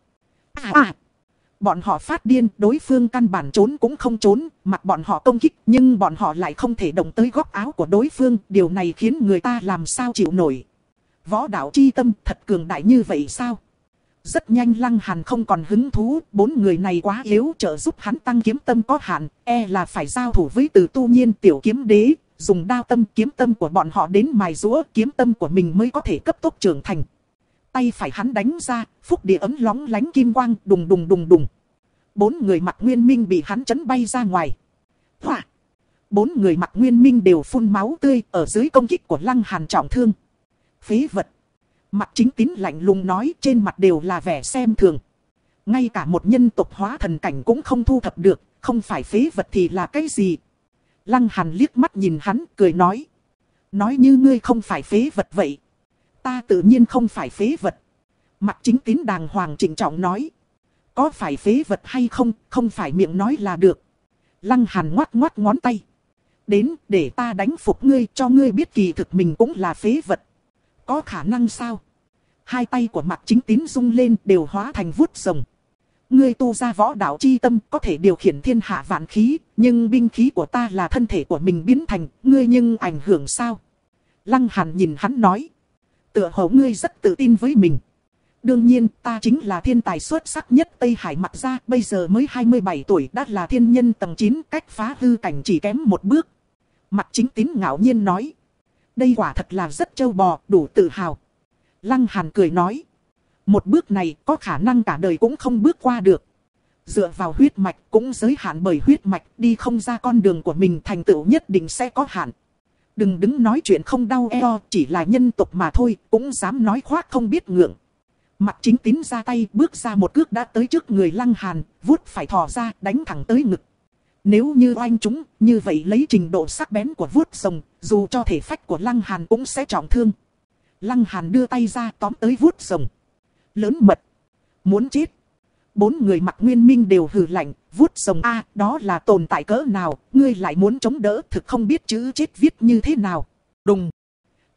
Bọn họ phát điên, đối phương căn bản trốn cũng không trốn, mặc bọn họ công kích, nhưng bọn họ lại không thể động tới góc áo của đối phương, điều này khiến người ta làm sao chịu nổi. Võ đạo chi tâm thật cường đại như vậy sao? Rất nhanh Lăng Hàn không còn hứng thú, 4 người này quá yếu, trợ giúp hắn tăng kiếm tâm có hạn, là phải giao thủ với Từ Tu Nhiên tiểu kiếm đế, dùng đao tâm kiếm tâm của bọn họ đến mài giũa, kiếm tâm của mình mới có thể cấp tốc trưởng thành. Tay phải hắn đánh ra, phúc địa ấm lóng lánh kim quang, đùng đùng đùng đùng. 4 người Mạc Nguyên Minh bị hắn chấn bay ra ngoài. 4 người Mạc Nguyên Minh đều phun máu tươi, ở dưới công kích của Lăng Hàn trọng thương. Phế vật. Mạc Chính Tín lạnh lùng nói, trên mặt đều là vẻ xem thường. Ngay cả một nhân tộc hóa thần cảnh cũng không thu thập được, không phải phế vật thì là cái gì? Lăng Hàn liếc mắt nhìn hắn, cười nói. Nói như ngươi không phải phế vật vậy. Ta tự nhiên không phải phế vật. Mạc Chính Tín đàng hoàng trịnh trọng nói. Có phải phế vật hay không, không phải miệng nói là được. Lăng Hàn ngoắt ngoắt ngón tay. Đến, để ta đánh phục ngươi, cho ngươi biết kỳ thực mình cũng là phế vật. Có khả năng sao? Hai tay của Mạc Chính Tín rung lên, đều hóa thành vuốt rồng. Ngươi tu ra võ đạo chi tâm, có thể điều khiển thiên hạ vạn khí, nhưng binh khí của ta là thân thể của mình biến thành, ngươi nhưng ảnh hưởng sao? Lăng Hàn nhìn hắn nói. Tựa hồ ngươi rất tự tin với mình. Đương nhiên, ta chính là thiên tài xuất sắc nhất Tây Hải Mạc gia, bây giờ mới 27 tuổi đã là thiên nhân tầng 9, cách phá hư cảnh chỉ kém một bước. Mạc Chính Tín ngạo nhiên nói. Đây quả thật là rất trâu bò, đủ tự hào. Lăng Hàn cười nói. Một bước này có khả năng cả đời cũng không bước qua được. Dựa vào huyết mạch cũng giới hạn bởi huyết mạch, đi không ra con đường của mình, thành tựu nhất định sẽ có hạn. Đừng đứng nói chuyện không đau eo, chỉ là nhân tộc mà thôi, cũng dám nói khoác không biết ngượng. Mạc Chính Tín ra tay, bước ra một cước đã tới trước người Lăng Hàn, vuốt phải thò ra, đánh thẳng tới ngực. Nếu như oanh chúng, như vậy lấy trình độ sắc bén của vuốt rồng, dù cho thể phách của Lăng Hàn cũng sẽ trọng thương. Lăng Hàn đưa tay ra tóm tới vuốt rồng. Lớn mật. Muốn chết. 4 người Mạc Nguyên Minh đều hừ lạnh, vuốt rồng a, đó là tồn tại cỡ nào, ngươi lại muốn chống đỡ, thực không biết chữ chết viết như thế nào. Đùng.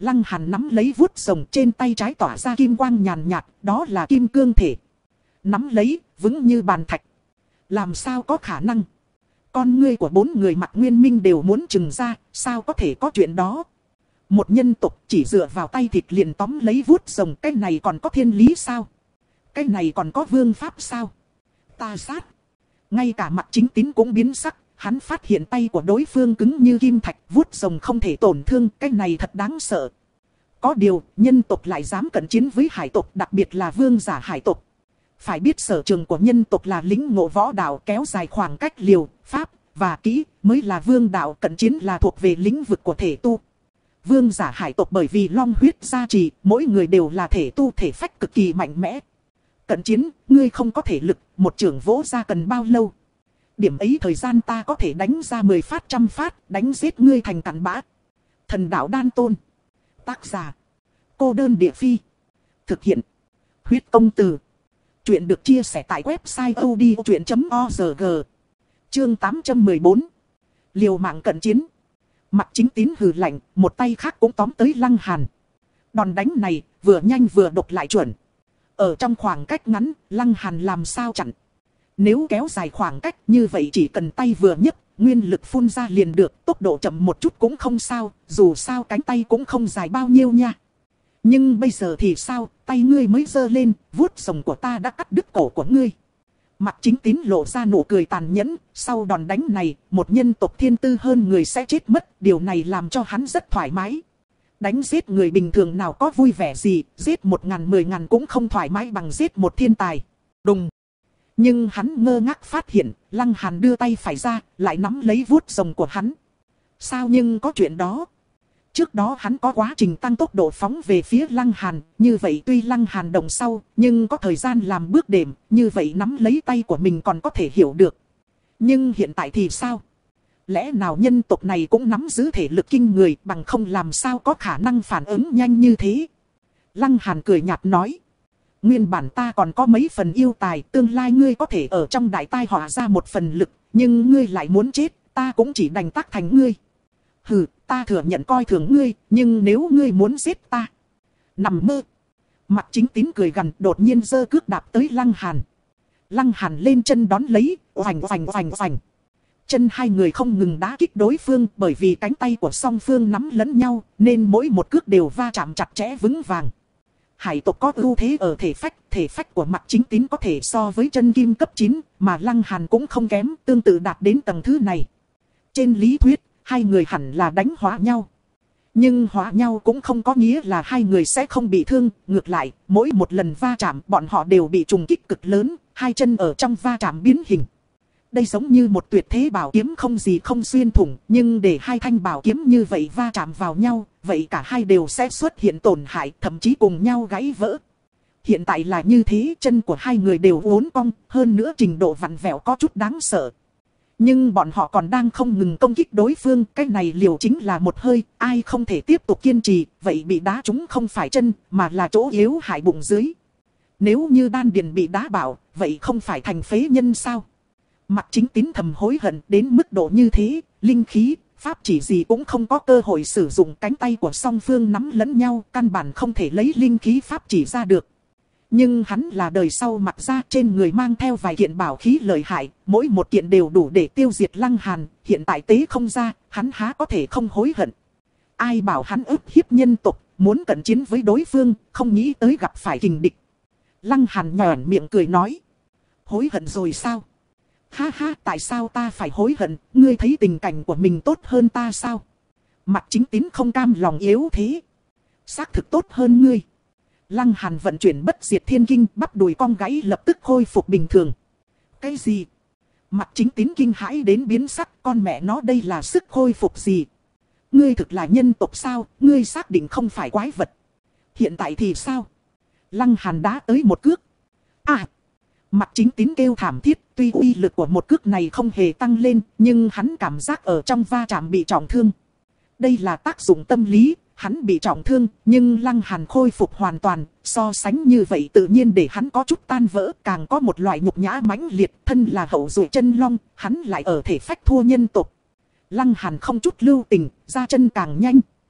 Lăng Hàn nắm lấy vuốt rồng trên tay trái tỏa ra kim quang nhàn nhạt, đó là kim cương thể. Nắm lấy, vững như bàn thạch. Làm sao có khả năng? Con ngươi của 4 người Mạc Nguyên Minh đều muốn trừng ra, sao có thể có chuyện đó? Một nhân tộc chỉ dựa vào tay thịt liền tóm lấy vuốt rồng, cái này còn có thiên lý sao? Cái này còn có vương pháp sao? Ta sát. Ngay cả Mạc Chính Tín cũng biến sắc, hắn phát hiện tay của đối phương cứng như kim thạch, vuốt rồng không thể tổn thương, cái này thật đáng sợ. Có điều, nhân tộc lại dám cận chiến với hải tộc, đặc biệt là vương giả hải tộc. Phải biết sở trường của nhân tộc là lĩnh ngộ võ đạo, kéo dài khoảng cách liều, pháp và kỹ, mới là vương đạo, cận chiến là thuộc về lĩnh vực của thể tu. Vương giả hải tộc bởi vì long huyết gia trì, mỗi người đều là thể tu thể phách cực kỳ mạnh mẽ. Cận chiến, ngươi không có thể lực, một chưởng vỗ ra cần bao lâu? Điểm ấy thời gian ta có thể đánh ra 10 phát trăm phát, đánh giết ngươi thành cặn bã. Thần đạo đan tôn. Tác giả. Cô đơn địa phi. Thực hiện. Huyết công từ. Chuyện được chia sẻ tại website odchuyện.org. Chương 814. Liều mạng cận chiến. Mạc Chính Tín hừ lạnh, một tay khác cũng tóm tới Lăng Hàn. Đòn đánh này, vừa nhanh vừa độc lại chuẩn. Ở trong khoảng cách ngắn, Lăng Hàn làm sao chặn. Nếu kéo dài khoảng cách như vậy chỉ cần tay vừa nhấc, nguyên lực phun ra liền được, tốc độ chậm một chút cũng không sao, dù sao cánh tay cũng không dài bao nhiêu nha. Nhưng bây giờ thì sao, tay ngươi mới giơ lên, vuốt rồng của ta đã cắt đứt cổ của ngươi. Mạc Chính Tín lộ ra nụ cười tàn nhẫn, sau đòn đánh này, một nhân tộc thiên tư hơn người sẽ chết mất, điều này làm cho hắn rất thoải mái. Đánh giết người bình thường nào có vui vẻ gì, giết 1.000 10.000 cũng không thoải mái bằng giết một thiên tài. Đùng. Nhưng hắn ngơ ngác phát hiện, Lăng Hàn đưa tay phải ra, lại nắm lấy vuốt rồng của hắn. Sao nhưng có chuyện đó? Trước đó hắn có quá trình tăng tốc độ phóng về phía Lăng Hàn, như vậy tuy Lăng Hàn động sau, nhưng có thời gian làm bước đệm, như vậy nắm lấy tay của mình còn có thể hiểu được. Nhưng hiện tại thì sao? Lẽ nào nhân tộc này cũng nắm giữ thể lực kinh người, bằng không làm sao có khả năng phản ứng nhanh như thế? Lăng Hàn cười nhạt nói. Nguyên bản ta còn có mấy phần yêu tài, tương lai ngươi có thể ở trong đại tai họa ra một phần lực, nhưng ngươi lại muốn chết, ta cũng chỉ đành tác thành ngươi. Hừ, ta thừa nhận coi thường ngươi, nhưng nếu ngươi muốn giết ta. Nằm mơ. Mạc Chính Tín cười gằn, đột nhiên giơ cước đạp tới Lăng Hàn. Lăng Hàn lên chân đón lấy, oành oành oành oành. Chân hai người không ngừng đá kích đối phương, bởi vì cánh tay của song phương nắm lẫn nhau, nên mỗi một cước đều va chạm chặt chẽ vững vàng. Hải tộc có ưu thế ở thể phách của Mạc Chính Tín có thể so với chân kim cấp 9, mà Lăng Hàn cũng không kém, tương tự đạt đến tầng thứ này. Trên lý thuyết, hai người hẳn là đánh hóa nhau. Nhưng hóa nhau cũng không có nghĩa là hai người sẽ không bị thương, ngược lại, mỗi một lần va chạm bọn họ đều bị trùng kích cực lớn, hai chân ở trong va chạm biến hình. Đây giống như một tuyệt thế bảo kiếm không gì không xuyên thủng, nhưng để hai thanh bảo kiếm như vậy va chạm vào nhau, vậy cả hai đều sẽ xuất hiện tổn hại, thậm chí cùng nhau gãy vỡ. Hiện tại là như thế, chân của hai người đều uốn cong, hơn nữa trình độ vặn vẹo có chút đáng sợ. Nhưng bọn họ còn đang không ngừng công kích đối phương, cái này liều chính là một hơi, ai không thể tiếp tục kiên trì, vậy bị đá trúng không phải chân, mà là chỗ yếu hại bụng dưới. Nếu như đan điền bị đá bạo, vậy không phải thành phế nhân sao? Mạc Chính Tín thầm hối hận đến mức độ như thế, linh khí, pháp chỉ gì cũng không có cơ hội sử dụng, cánh tay của song phương nắm lẫn nhau, căn bản không thể lấy linh khí pháp chỉ ra được. Nhưng hắn là đời sau Mạc gia, trên người mang theo vài kiện bảo khí lợi hại, mỗi một kiện đều đủ để tiêu diệt Lăng Hàn, hiện tại tế không ra, hắn há có thể không hối hận. Ai bảo hắn ức hiếp nhân tộc, muốn cận chiến với đối phương, không nghĩ tới gặp phải kình địch. Lăng Hàn nhởn miệng cười nói. Hối hận rồi sao? Ha ha, tại sao ta phải hối hận, ngươi thấy tình cảnh của mình tốt hơn ta sao? Mạc Chính Tín không cam lòng yếu thế. Xác thực tốt hơn ngươi. Lăng Hàn vận chuyển bất diệt thiên kinh, bắp đùi cong gãy lập tức khôi phục bình thường. Cái gì? Mạc Chính Tín kinh hãi đến biến sắc, con mẹ nó đây là sức khôi phục gì? Ngươi thực là nhân tộc sao, ngươi xác định không phải quái vật. Hiện tại thì sao? Lăng Hàn đá tới một cước. À! Mạc Chính Tín kêu thảm thiết, tuy uy lực của một cước này không hề tăng lên, nhưng hắn cảm giác ở trong va chạm bị trọng thương. Đây là tác dụng tâm lý, hắn bị trọng thương, nhưng Lăng Hàn khôi phục hoàn toàn, so sánh như vậy tự nhiên để hắn có chút tan vỡ, càng có một loại nhục nhã mãnh liệt, thân là hậu duệ chân long, hắn lại ở thể phách thua nhân tộc. Lăng Hàn không chút lưu tình, ra chân càng nhanh.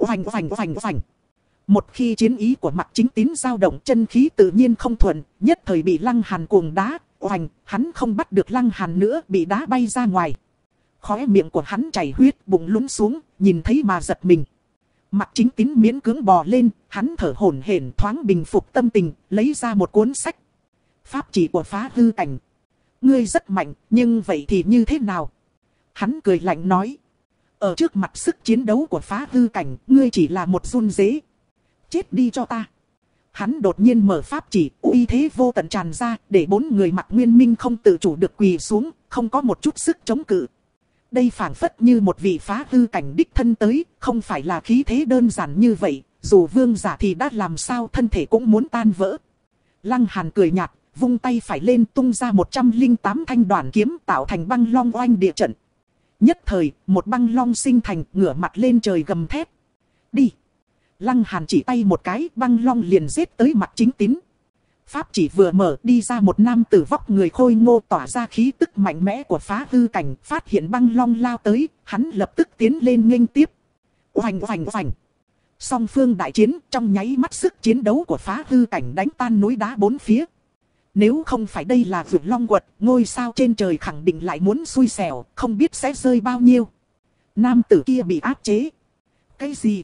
Oành oành oành oành. Một khi chiến ý của Mạc Chính Tín dao động, chân khí tự nhiên không thuận, nhất thời bị Lăng Hàn cuồng đá. Oành, hắn không bắt được Lăng Hàn nữa, bị đá bay ra ngoài. Khóe miệng của hắn chảy huyết, bụng lún xuống, nhìn thấy mà giật mình. Mạc Chính Tín miễn cưỡng bò lên, hắn thở hổn hển thoáng bình phục tâm tình, lấy ra một cuốn sách. Pháp chỉ của Phá Hư Cảnh. Ngươi rất mạnh, nhưng vậy thì như thế nào? Hắn cười lạnh nói. Ở trước mặt sức chiến đấu của Phá Hư Cảnh, ngươi chỉ là một run rế. Chết đi cho ta. Hắn đột nhiên mở pháp chỉ, uy thế vô tận tràn ra, để bốn người Mạc Nguyên Minh không tự chủ được quỳ xuống, không có một chút sức chống cự. Đây phảng phất như một vị Phá Hư Cảnh đích thân tới, không phải là khí thế đơn giản như vậy, dù vương giả thì đã làm sao thân thể cũng muốn tan vỡ. Lăng Hàn cười nhạt, vung tay phải lên tung ra 108 thanh đoàn kiếm tạo thành băng long oanh địa trận. Nhất thời, một băng long sinh thành, ngửa mặt lên trời gầm thét. Đi! Lăng Hàn chỉ tay một cái, băng long liền giết tới Mạc Chính Tín. Pháp chỉ vừa mở, đi ra một nam tử vóc người khôi ngô tỏa ra khí tức mạnh mẽ của Phá Hư Cảnh, phát hiện băng long lao tới, hắn lập tức tiến lên nghênh tiếp. Oành oành oành. Song phương đại chiến, trong nháy mắt sức chiến đấu của Phá Hư Cảnh đánh tan núi đá bốn phía. Nếu không phải đây là Vượt Long Quật, ngôi sao trên trời khẳng định lại muốn xui xẻo, không biết sẽ rơi bao nhiêu. Nam tử kia bị áp chế. Cái gì?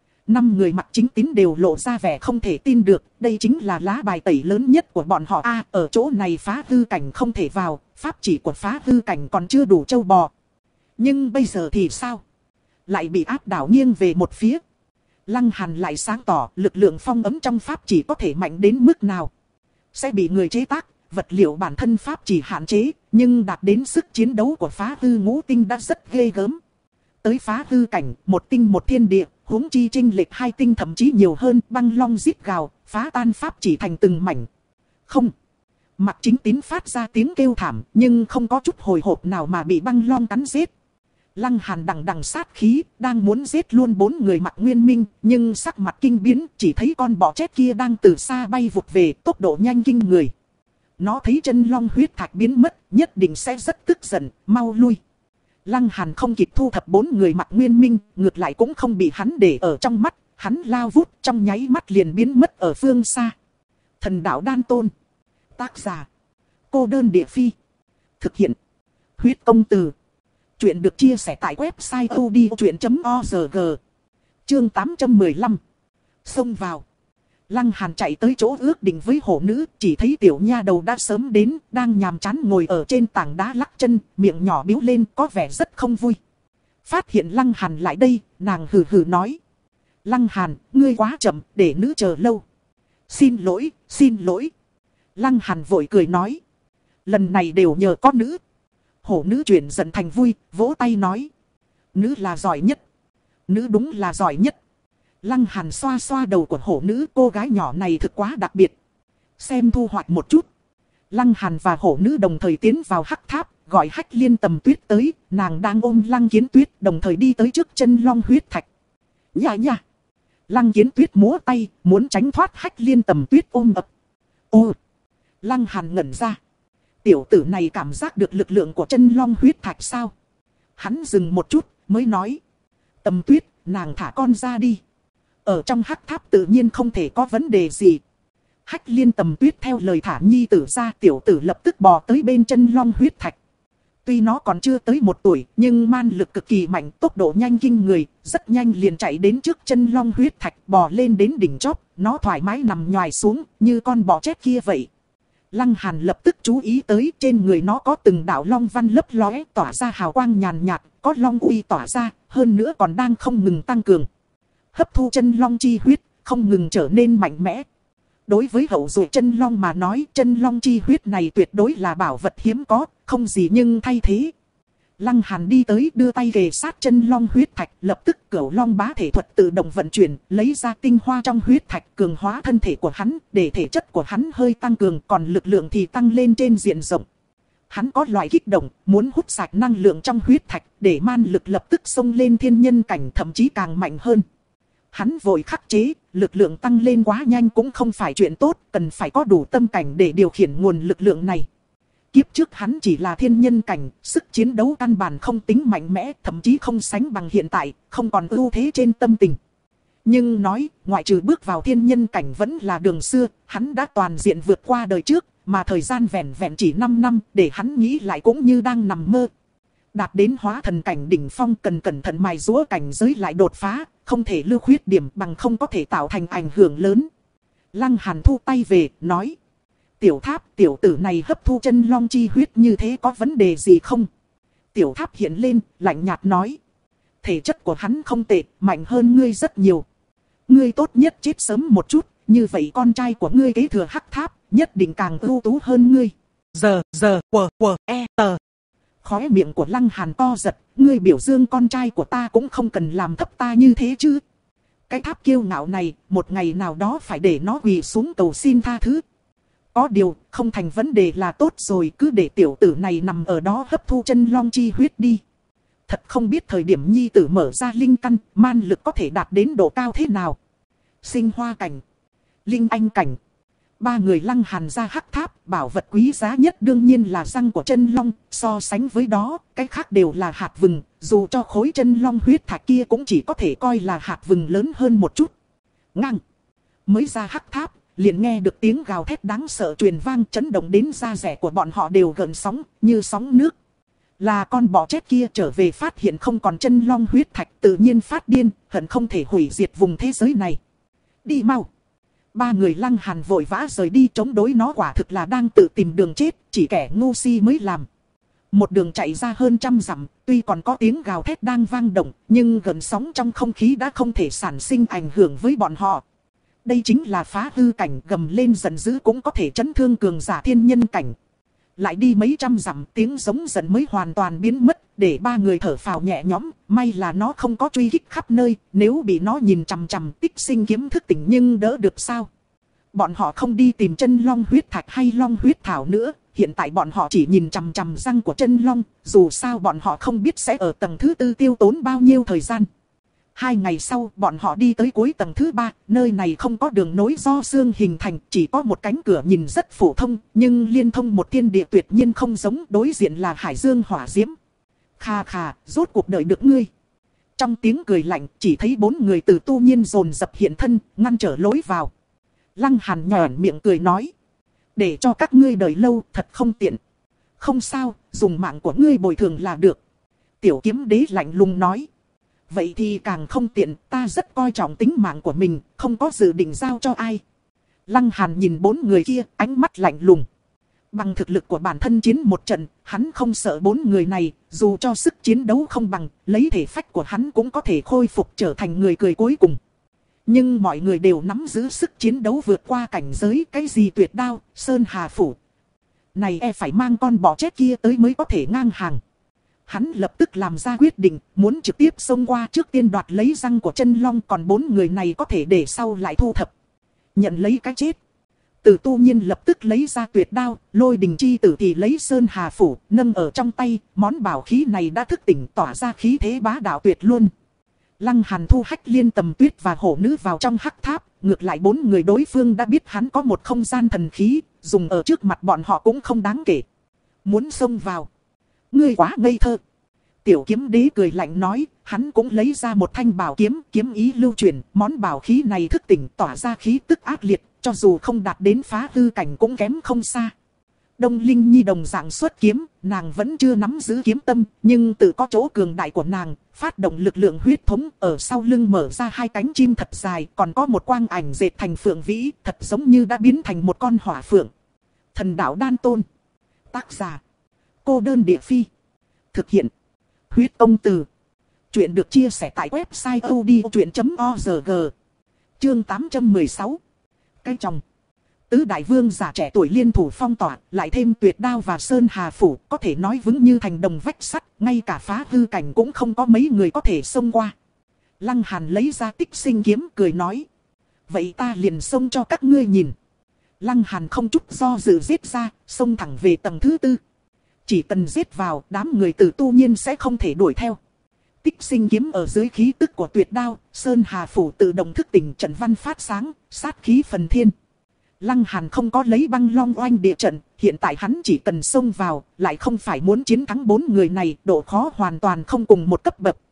5 người Mạc Chính Tín đều lộ ra vẻ không thể tin được, đây chính là lá bài tẩy lớn nhất của bọn họ. Ở chỗ này Phá Hư Cảnh không thể vào, pháp chỉ của Phá Hư Cảnh còn chưa đủ trâu bò. Nhưng bây giờ thì sao? Lại bị áp đảo nghiêng về một phía. Lăng Hàn lại sáng tỏ lực lượng phong ấm trong pháp chỉ có thể mạnh đến mức nào. Sẽ bị người chế tác, vật liệu bản thân pháp chỉ hạn chế, nhưng đạt đến sức chiến đấu của Phá Hư Ngũ Tinh đã rất ghê gớm. Tới Phá Hư Cảnh, một tinh một thiên địa, huống chi chênh lệch 2 tinh thậm chí nhiều hơn, băng long rít gào, phá tan pháp chỉ thành từng mảnh. Không. Mạc Chính Tín phát ra tiếng kêu thảm, nhưng không có chút hồi hộp nào mà bị băng long cắn giết. Lăng Hàn đằng đằng sát khí, đang muốn giết luôn 4 người Mạc Nguyên Minh, nhưng sắc mặt kinh biến, chỉ thấy con bọ chết kia đang từ xa bay vụt về, tốc độ nhanh kinh người. Nó thấy chân long huyết thạch biến mất, nhất định sẽ rất tức giận, mau lui. Lăng Hàn không kịp thu thập 4 người Mạc Nguyên Minh, ngược lại cũng không bị hắn để ở trong mắt, hắn lao vút trong nháy mắt liền biến mất ở phương xa. Thần Đạo Đan Tôn. Tác giả. Cô Đơn Địa Phi. Thực hiện. Huyết Công Từ. Chuyện được chia sẻ tại website odchuyện.org. Chương 815. Xông vào. Lăng Hàn chạy tới chỗ ước định với hổ nữ, chỉ thấy tiểu nha đầu đã sớm đến, đang nhàm chán ngồi ở trên tảng đá lắc chân, miệng nhỏ biếu lên có vẻ rất không vui. Phát hiện Lăng Hàn lại đây, nàng hừ hừ nói. Lăng Hàn, ngươi quá chậm, để nữ chờ lâu. Xin lỗi, xin lỗi. Lăng Hàn vội cười nói. Lần này đều nhờ có nữ. Hổ nữ chuyển giận thành vui, vỗ tay nói. Nữ là giỏi nhất. Nữ đúng là giỏi nhất. Lăng Hàn xoa xoa đầu của hổ nữ, cô gái nhỏ này thực quá đặc biệt. Xem thu hoạch một chút. Lăng Hàn và hổ nữ đồng thời tiến vào hắc tháp, gọi Hách Liên Tầm Tuyết tới, nàng đang ôm Lăng Kiến Tuyết, đồng thời đi tới trước chân long huyết thạch. Nha nha. Lăng Kiến Tuyết múa tay, muốn tránh thoát Hách Liên Tầm Tuyết ôm ập. Ô. Lăng Hàn ngẩn ra. Tiểu tử này cảm giác được lực lượng của chân long huyết thạch sao? Hắn dừng một chút, mới nói. Tầm Tuyết, nàng thả con ra đi. Ở trong hắc tháp tự nhiên không thể có vấn đề gì. Hách Liên Tầm Tuyết theo lời thả nhi tử ra, tiểu tử lập tức bò tới bên chân long huyết thạch. Tuy nó còn chưa tới 1 tuổi, nhưng man lực cực kỳ mạnh, tốc độ nhanh kinh người, rất nhanh liền chạy đến trước chân long huyết thạch, bò lên đến đỉnh chóp, nó thoải mái nằm nhoài xuống, như con bọ chết kia vậy. Lăng Hàn lập tức chú ý tới trên người nó có từng đạo long văn lấp lóe, tỏa ra hào quang nhàn nhạt, có long uy tỏa ra, hơn nữa còn đang không ngừng tăng cường. Hấp thu chân long chi huyết, không ngừng trở nên mạnh mẽ. Đối với hậu duệ chân long mà nói, chân long chi huyết này tuyệt đối là bảo vật hiếm có, không gì nhưng thay thế. Lăng Hàn đi tới đưa tay kề sát chân long huyết thạch, lập tức cửu long bá thể thuật tự động vận chuyển, lấy ra tinh hoa trong huyết thạch cường hóa thân thể của hắn, để thể chất của hắn hơi tăng cường, còn lực lượng thì tăng lên trên diện rộng. Hắn có loại kích động, muốn hút sạch năng lượng trong huyết thạch, để man lực lập tức xông lên thiên nhân cảnh, thậm chí càng mạnh hơn. Hắn vội khắc chế, lực lượng tăng lên quá nhanh cũng không phải chuyện tốt, cần phải có đủ tâm cảnh để điều khiển nguồn lực lượng này. Kiếp trước hắn chỉ là thiên nhân cảnh, sức chiến đấu căn bản không tính mạnh mẽ, thậm chí không sánh bằng hiện tại, không còn ưu thế trên tâm tình. Nhưng nói, ngoại trừ bước vào thiên nhân cảnh vẫn là đường xưa, hắn đã toàn diện vượt qua đời trước, mà thời gian vẹn vẹn chỉ 5 năm, để hắn nghĩ lại cũng như đang nằm mơ. Đạt đến hóa thần cảnh đỉnh phong cần cẩn thận mài giũa cảnh giới lại đột phá, không thể lưu khuyết điểm bằng không có thể tạo thành ảnh hưởng lớn. Lăng Hàn thu tay về, nói. Tiểu Tháp, tiểu tử này hấp thu chân long chi huyết như thế có vấn đề gì không? Tiểu Tháp hiện lên, lạnh nhạt nói. Thể chất của hắn không tệ, mạnh hơn ngươi rất nhiều. Ngươi tốt nhất chết sớm một chút, như vậy con trai của ngươi kế thừa Hắc Tháp, nhất định càng ưu tú hơn ngươi. Khóe miệng của Lăng Hàn co giật, ngươi biểu dương con trai của ta cũng không cần làm thấp ta như thế chứ. Cái tháp kiêu ngạo này, một ngày nào đó phải để nó quỳ xuống cầu xin tha thứ. Có điều, không thành vấn đề là tốt rồi, cứ để tiểu tử này nằm ở đó hấp thu chân long chi huyết đi. Thật không biết thời điểm nhi tử mở ra linh căn, man lực có thể đạt đến độ cao thế nào. Sinh hoa cảnh, linh anh cảnh. Ba người Lăng Hàn ra Hắc Tháp, bảo vật quý giá nhất đương nhiên là răng của chân long, so sánh với đó, cái khác đều là hạt vừng, dù cho khối chân long huyết thạch kia cũng chỉ có thể coi là hạt vừng lớn hơn một chút. Ngang, mới ra Hắc Tháp, liền nghe được tiếng gào thét đáng sợ truyền vang, chấn động đến da rẻ của bọn họ đều gợn sóng, như sóng nước. Là con bọ chết kia trở về phát hiện không còn chân long huyết thạch, tự nhiên phát điên, hận không thể hủy diệt vùng thế giới này. Đi mau! Ba người Lăng Hàn vội vã rời đi, chống đối nó quả thực là đang tự tìm đường chết, chỉ kẻ ngu si mới làm. Một đường chạy ra hơn 100 dặm, tuy còn có tiếng gào thét đang vang động, nhưng gần sóng trong không khí đã không thể sản sinh ảnh hưởng với bọn họ. Đây chính là phá hư cảnh, gầm lên giận dữ cũng có thể chấn thương cường giả thiên nhân cảnh. Lại đi mấy trăm dặm, tiếng giống giận mới hoàn toàn biến mất, để ba người thở phào nhẹ nhõm. May là nó không có truy kích khắp nơi, nếu bị nó nhìn chằm chằm Tích Sinh kiếm thức tỉnh nhưng đỡ được sao. Bọn họ không đi tìm chân long huyết thạch hay long huyết thảo nữa, hiện tại bọn họ chỉ nhìn chằm chằm răng của chân long, dù sao bọn họ không biết sẽ ở tầng thứ 4 tiêu tốn bao nhiêu thời gian. 2 ngày sau, bọn họ đi tới cuối tầng thứ 3, nơi này không có đường nối do xương hình thành, chỉ có một cánh cửa nhìn rất phổ thông, nhưng liên thông một thiên địa tuyệt nhiên không giống, đối diện là hải dương hỏa diễm. Khà khà, rốt cuộc đợi được ngươi. Trong tiếng cười lạnh, chỉ thấy 4 người từ tu nhiên dồn dập hiện thân, ngăn trở lối vào. Lăng Hàn nhởn miệng cười nói. Để cho các ngươi đợi lâu, thật không tiện. Không sao, dùng mạng của ngươi bồi thường là được. Tiểu Kiếm Đế lạnh lùng nói. Vậy thì càng không tiện, ta rất coi trọng tính mạng của mình, không có dự định giao cho ai. Lăng Hàn nhìn 4 người kia, ánh mắt lạnh lùng. Bằng thực lực của bản thân chiến một trận, hắn không sợ 4 người này, dù cho sức chiến đấu không bằng, lấy thể phách của hắn cũng có thể khôi phục trở thành người cười cuối cùng. Nhưng mọi người đều nắm giữ sức chiến đấu vượt qua cảnh giới, cái gì tuyệt đao, sơn hà phủ. Này phải mang con bọ chết kia tới mới có thể ngang hàng. Hắn lập tức làm ra quyết định, muốn trực tiếp xông qua trước tiên đoạt lấy răng của chân long, còn 4 người này có thể để sau lại thu thập. Nhận lấy cái chết. Từ tu nhiên lập tức lấy ra tuyệt đao, Lôi Đình chi tử thì lấy sơn hà phủ, nâng ở trong tay, món bảo khí này đã thức tỉnh tỏa ra khí thế bá đạo tuyệt luôn. Lăng Hàn thu Hách Liên Tầm Tuyết và hổ nữ vào trong Hắc Tháp, ngược lại 4 người đối phương đã biết hắn có một không gian thần khí, dùng ở trước mặt bọn họ cũng không đáng kể. Muốn xông vào. Ngươi quá ngây thơ. Tiểu Kiếm Đế cười lạnh nói, hắn cũng lấy ra một thanh bảo kiếm, kiếm ý lưu truyền, món bảo khí này thức tỉnh tỏa ra khí tức ác liệt, cho dù không đạt đến phá hư cảnh cũng kém không xa. Đông Linh Nhi đồng dạng xuất kiếm, nàng vẫn chưa nắm giữ kiếm tâm, nhưng tự có chỗ cường đại của nàng, phát động lực lượng huyết thống, ở sau lưng mở ra 2 cánh chim thật dài, còn có một quang ảnh dệt thành phượng vĩ, thật giống như đã biến thành một con hỏa phượng. Thần đạo đan tôn. Tác giả. Cô đơn địa phi. Thực hiện. Huyết Công Từ. Chuyện được chia sẻ tại website odchuyện.org. Chương 816. Cái chồng. Tứ đại vương giả trẻ tuổi liên thủ phong tỏa, lại thêm tuyệt đao và sơn hà phủ, có thể nói vững như thành đồng vách sắt, ngay cả phá hư cảnh cũng không có mấy người có thể xông qua. Lăng Hàn lấy ra Tích Sinh kiếm cười nói. Vậy ta liền xông cho các ngươi nhìn. Lăng Hàn không chút do dự giết ra, xông thẳng về tầng thứ 4. Chỉ cần giết vào, đám người Tử tu nhiên sẽ không thể đuổi theo. Tích Sinh kiếm ở dưới khí tức của tuyệt đao, sơn hà phủ tự động thức tỉnh trận văn phát sáng, sát khí phần thiên. Lăng Hàn không có lấy băng long oanh địa trận, hiện tại hắn chỉ cần xông vào, lại không phải muốn chiến thắng 4 người này, độ khó hoàn toàn không cùng một cấp bậc.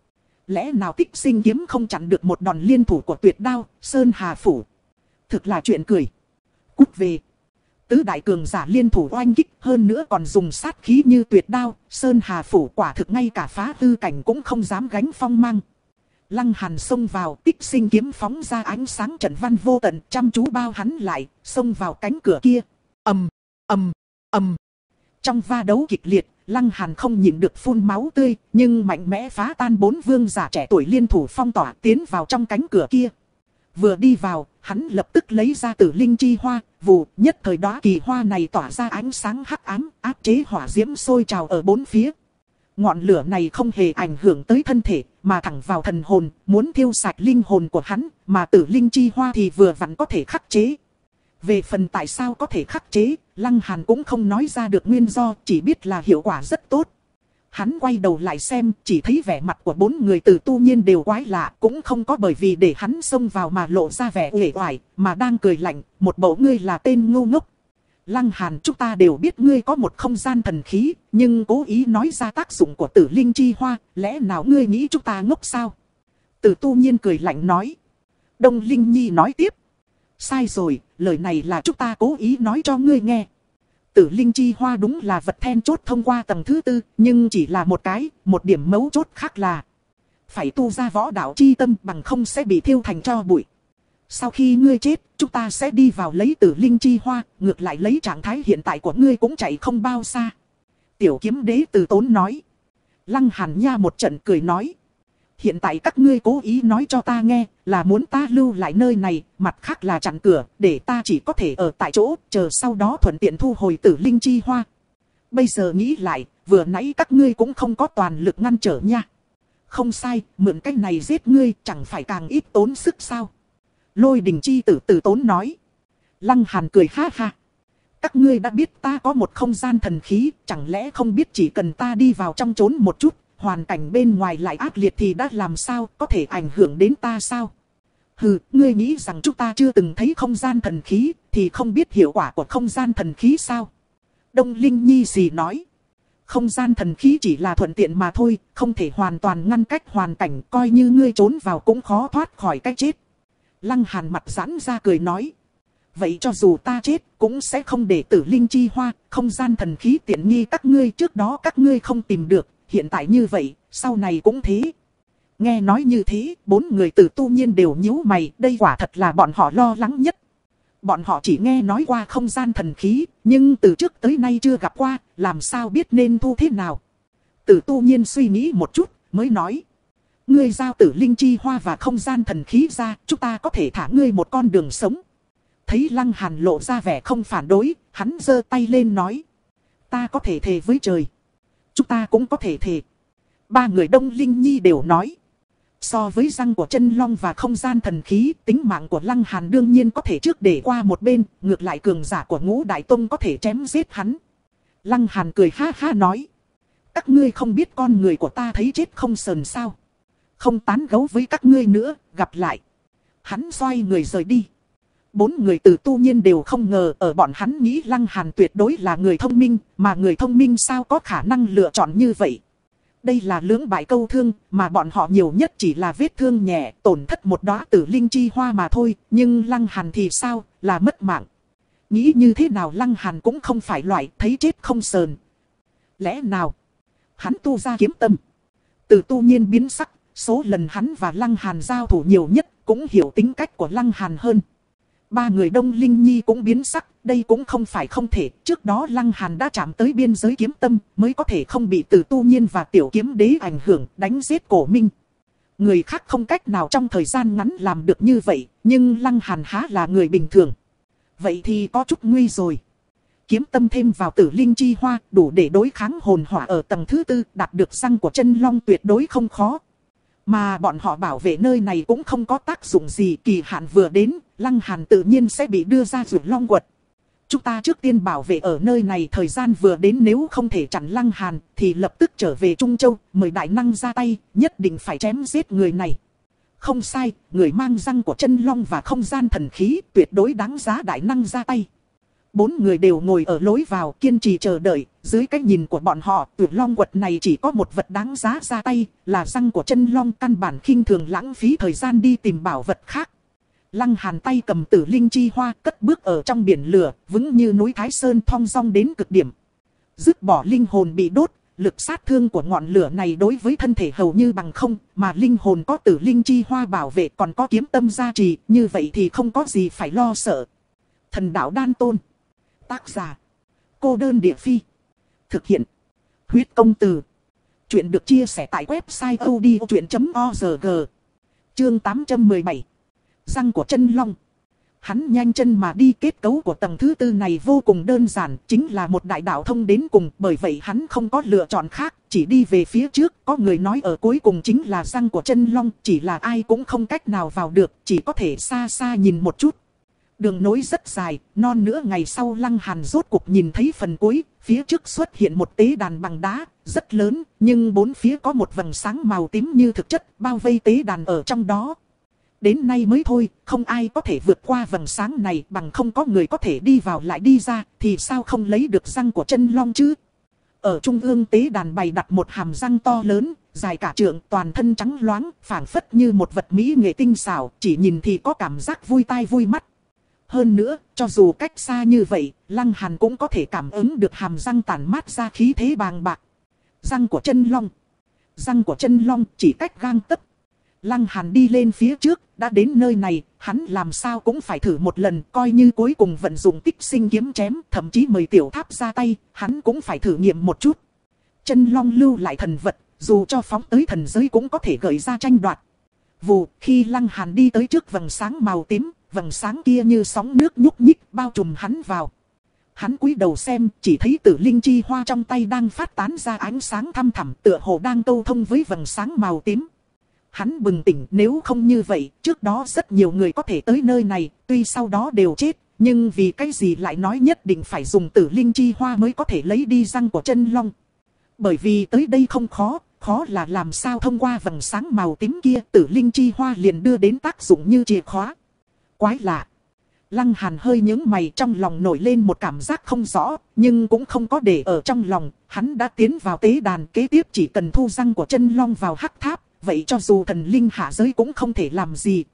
Lẽ nào Tích Sinh kiếm không chặn được một đòn liên thủ của Tuyệt Đao, Sơn Hà Phủ? Thực là chuyện cười. Cút về. Tứ đại cường giả liên thủ oanh kích, hơn nữa còn dùng sát khí như Tuyệt Đao, Sơn Hà Phủ, quả thực ngay cả phá hư cảnh cũng không dám gánh phong mang. Lăng Hàn xông vào, Tích Sinh kiếm phóng ra ánh sáng trận văn vô tận, chăm chú bao hắn lại, xông vào cánh cửa kia. Ầm, ầm, ầm. Trong va đấu kịch liệt, Lăng Hàn không nhịn được phun máu tươi, nhưng mạnh mẽ phá tan 4 vương giả trẻ tuổi liên thủ phong tỏa, tiến vào trong cánh cửa kia. Vừa đi vào, hắn lập tức lấy ra Tử Linh Chi Hoa, vụ nhất thời đóa kỳ hoa này tỏa ra ánh sáng hắc ám, áp chế hỏa diễm sôi trào ở bốn phía. Ngọn lửa này không hề ảnh hưởng tới thân thể, mà thẳng vào thần hồn, muốn thiêu sạch linh hồn của hắn, mà Tử Linh Chi Hoa thì vừa vặn có thể khắc chế. Về phần tại sao có thể khắc chế, Lăng Hàn cũng không nói ra được nguyên do, chỉ biết là hiệu quả rất tốt. Hắn quay đầu lại xem, chỉ thấy vẻ mặt của 4 người Từ Tu Nhiên đều quái lạ, cũng không có bởi vì để hắn xông vào mà lộ ra vẻ uể oải, mà đang cười lạnh, một bộ ngươi là tên ngu ngốc. Lăng Hàn, chúng ta đều biết ngươi có một không gian thần khí, nhưng cố ý nói ra tác dụng của Tử Linh Chi Hoa, lẽ nào ngươi nghĩ chúng ta ngốc sao? Từ Tu Nhiên cười lạnh nói. Đông Linh Nhi nói tiếp. Sai rồi, lời này là chúng ta cố ý nói cho ngươi nghe. Tử Linh Chi Hoa đúng là vật then chốt thông qua tầng thứ 4, nhưng chỉ là một điểm mấu chốt khác là phải tu ra võ đạo chi tâm, bằng không sẽ bị thiêu thành tro bụi. Sau khi ngươi chết, chúng ta sẽ đi vào lấy Tử Linh Chi Hoa, ngược lại lấy trạng thái hiện tại của ngươi cũng chạy không bao xa. Tiểu Kiếm Đế Từ Tốn nói. Lăng Hàn nha một trận cười nói. Hiện tại các ngươi cố ý nói cho ta nghe, là muốn ta lưu lại nơi này, mặt khác là chặn cửa, để ta chỉ có thể ở tại chỗ, chờ sau đó thuận tiện thu hồi Tử Linh Chi Hoa. Bây giờ nghĩ lại, vừa nãy các ngươi cũng không có toàn lực ngăn trở nha. Không sai, mượn cái này giết ngươi, chẳng phải càng ít tốn sức sao? Lôi Đình Chi Tử Từ Tốn nói. Lăng Hàn cười ha ha. Các ngươi đã biết ta có một không gian thần khí, chẳng lẽ không biết chỉ cần ta đi vào trong trốn một chút, hoàn cảnh bên ngoài lại ác liệt thì đã làm sao, có thể ảnh hưởng đến ta sao? Hừ, ngươi nghĩ rằng chúng ta chưa từng thấy không gian thần khí, thì không biết hiệu quả của không gian thần khí sao? Đông Linh Nhi gì nói? Không gian thần khí chỉ là thuận tiện mà thôi, không thể hoàn toàn ngăn cách hoàn cảnh, coi như ngươi trốn vào cũng khó thoát khỏi cái chết. Lăng Hàn mặt giãn ra cười nói. Vậy cho dù ta chết, cũng sẽ không để Tử Linh Chi Hoa, không gian thần khí tiện nghi các ngươi, trước đó các ngươi không tìm được, hiện tại như vậy, sau này cũng thế. Nghe nói như thế, 4 người Từ Tu Nhiên đều nhíu mày, đây quả thật là bọn họ lo lắng nhất. Bọn họ chỉ nghe nói qua không gian thần khí, nhưng từ trước tới nay chưa gặp qua, làm sao biết nên thu thế nào. Từ Tu Nhiên suy nghĩ một chút, mới nói. Ngươi giao Tử Linh Chi Hoa và không gian thần khí ra, chúng ta có thể thả ngươi một con đường sống. Thấy Lăng Hàn lộ ra vẻ không phản đối, hắn giơ tay lên nói. Ta có thể thề với trời. Chúng ta cũng có thể thề. 3 người Đông Linh Nhi đều nói. So với răng của chân long và không gian thần khí, tính mạng của Lăng Hàn đương nhiên có thể trước để qua một bên, ngược lại cường giả của Ngũ Đại Tông có thể chém giết hắn. Lăng Hàn cười ha ha nói. Các ngươi không biết con người của ta thấy chết không sờn sao. Không tán gẫu với các ngươi nữa, gặp lại. Hắn xoay người rời đi. 4 người Từ Tu Nhiên đều không ngờ ở bọn hắn nghĩ Lăng Hàn tuyệt đối là người thông minh, mà người thông minh sao có khả năng lựa chọn như vậy. Đây là lưỡng bại câu thương, mà bọn họ nhiều nhất chỉ là vết thương nhẹ, tổn thất một đóa Tử Linh Chi Hoa mà thôi, nhưng Lăng Hàn thì sao, là mất mạng. Nghĩ như thế nào Lăng Hàn cũng không phải loại thấy chết không sờn. Lẽ nào hắn tu ra kiếm tâm? Từ Tu Nhiên biến sắc, số lần hắn và Lăng Hàn giao thủ nhiều nhất, cũng hiểu tính cách của Lăng Hàn hơn. 3 người Đông Linh Nhi cũng biến sắc, đây cũng không phải không thể, trước đó Lăng Hàn đã chạm tới biên giới kiếm tâm, mới có thể không bị Từ Tu Nhiên và Tiểu Kiếm Đế ảnh hưởng, đánh giết Cổ Minh. Người khác không cách nào trong thời gian ngắn làm được như vậy, nhưng Lăng Hàn há là người bình thường. Vậy thì có chút nguy rồi. Kiếm tâm thêm vào Tử Linh Chi Hoa, đủ để đối kháng hồn hỏa ở tầng thứ 4, đạt được răng của chân long tuyệt đối không khó. Mà bọn họ bảo vệ nơi này cũng không có tác dụng gì, kỳ hạn vừa đến, Lăng Hàn tự nhiên sẽ bị đưa ra Dược Long quật. Chúng ta trước tiên bảo vệ ở nơi này, thời gian vừa đến nếu không thể chặn Lăng Hàn thì lập tức trở về Trung Châu, mời đại năng ra tay, nhất định phải chém giết người này. Không sai, người mang răng của chân long và không gian thần khí tuyệt đối đáng giá đại năng ra tay. 4 người đều ngồi ở lối vào kiên trì chờ đợi. Dưới cái nhìn của bọn họ, Tử Long quật này chỉ có một vật đáng giá ra tay, là răng của chân long, căn bản khinh thường lãng phí thời gian đi tìm bảo vật khác. Lăng Hàn tay cầm Tử Linh Chi Hoa, cất bước ở trong biển lửa, vững như núi Thái Sơn, thong dong đến cực điểm. Dứt bỏ linh hồn bị đốt, lực sát thương của ngọn lửa này đối với thân thể hầu như bằng không, mà linh hồn có Tử Linh Chi Hoa bảo vệ, còn có kiếm tâm gia trì, như vậy thì không có gì phải lo sợ. Thần đạo đan tôn. Tác giả: Cô đơn địa phi. Thực hiện: Huyết công từ. Chuyện được chia sẻ tại website odchuyện.org. Chương 817. Răng của chân long. Hắn nhanh chân mà đi, kết cấu của tầng thứ 4 này vô cùng đơn giản, chính là một đại đạo thông đến cùng, bởi vậy hắn không có lựa chọn khác, chỉ đi về phía trước. Có người nói ở cuối cùng chính là răng của chân long, chỉ là ai cũng không cách nào vào được, chỉ có thể xa xa nhìn một chút. Đường nối rất dài, non nửa ngày sau Lăng Hàn rốt cuộc nhìn thấy phần cuối, phía trước xuất hiện một tế đàn bằng đá, rất lớn, nhưng bốn phía có một vầng sáng màu tím như thực chất, bao vây tế đàn ở trong đó. Đến nay mới thôi, không ai có thể vượt qua vầng sáng này, bằng không có người có thể đi vào lại đi ra, thì sao không lấy được răng của chân long chứ? Ở trung ương tế đàn bày đặt một hàm răng to lớn, dài cả trượng, toàn thân trắng loáng, phảng phất như một vật mỹ nghệ tinh xảo, chỉ nhìn thì có cảm giác vui tai vui mắt. Hơn nữa, cho dù cách xa như vậy, Lăng Hàn cũng có thể cảm ứng được hàm răng tản mát ra khí thế bàng bạc. Răng của chân long. Răng của chân long chỉ cách gang tấc. Lăng Hàn đi lên phía trước, đã đến nơi này, hắn làm sao cũng phải thử một lần, coi như cuối cùng vận dụng tích sinh kiếm chém, thậm chí mời tiểu tháp ra tay, hắn cũng phải thử nghiệm một chút. Chân long lưu lại thần vật, dù cho phóng tới thần giới cũng có thể gợi ra tranh đoạt. Vù, khi Lăng Hàn đi tới trước vầng sáng màu tím, vầng sáng kia như sóng nước nhúc nhích bao trùm hắn vào. Hắn cúi đầu xem, chỉ thấy Tử Linh Chi Hoa trong tay đang phát tán ra ánh sáng thăm thẳm, tựa hồ đang câu thông với vầng sáng màu tím. Hắn bừng tỉnh, nếu không như vậy, trước đó rất nhiều người có thể tới nơi này, tuy sau đó đều chết, nhưng vì cái gì lại nói nhất định phải dùng Tử Linh Chi Hoa mới có thể lấy đi răng của chân long. Bởi vì tới đây không khó, khó là làm sao thông qua vầng sáng màu tím kia, Tử Linh Chi Hoa liền đưa đến tác dụng như chìa khóa. Quái lạ. Lăng Hàn hơi nhướng mày, trong lòng nổi lên một cảm giác không rõ, nhưng cũng không có để ở trong lòng, hắn đã tiến vào tế đàn, kế tiếp chỉ cần thu răng của chân long vào hắc tháp, vậy cho dù thần linh hạ giới cũng không thể làm gì.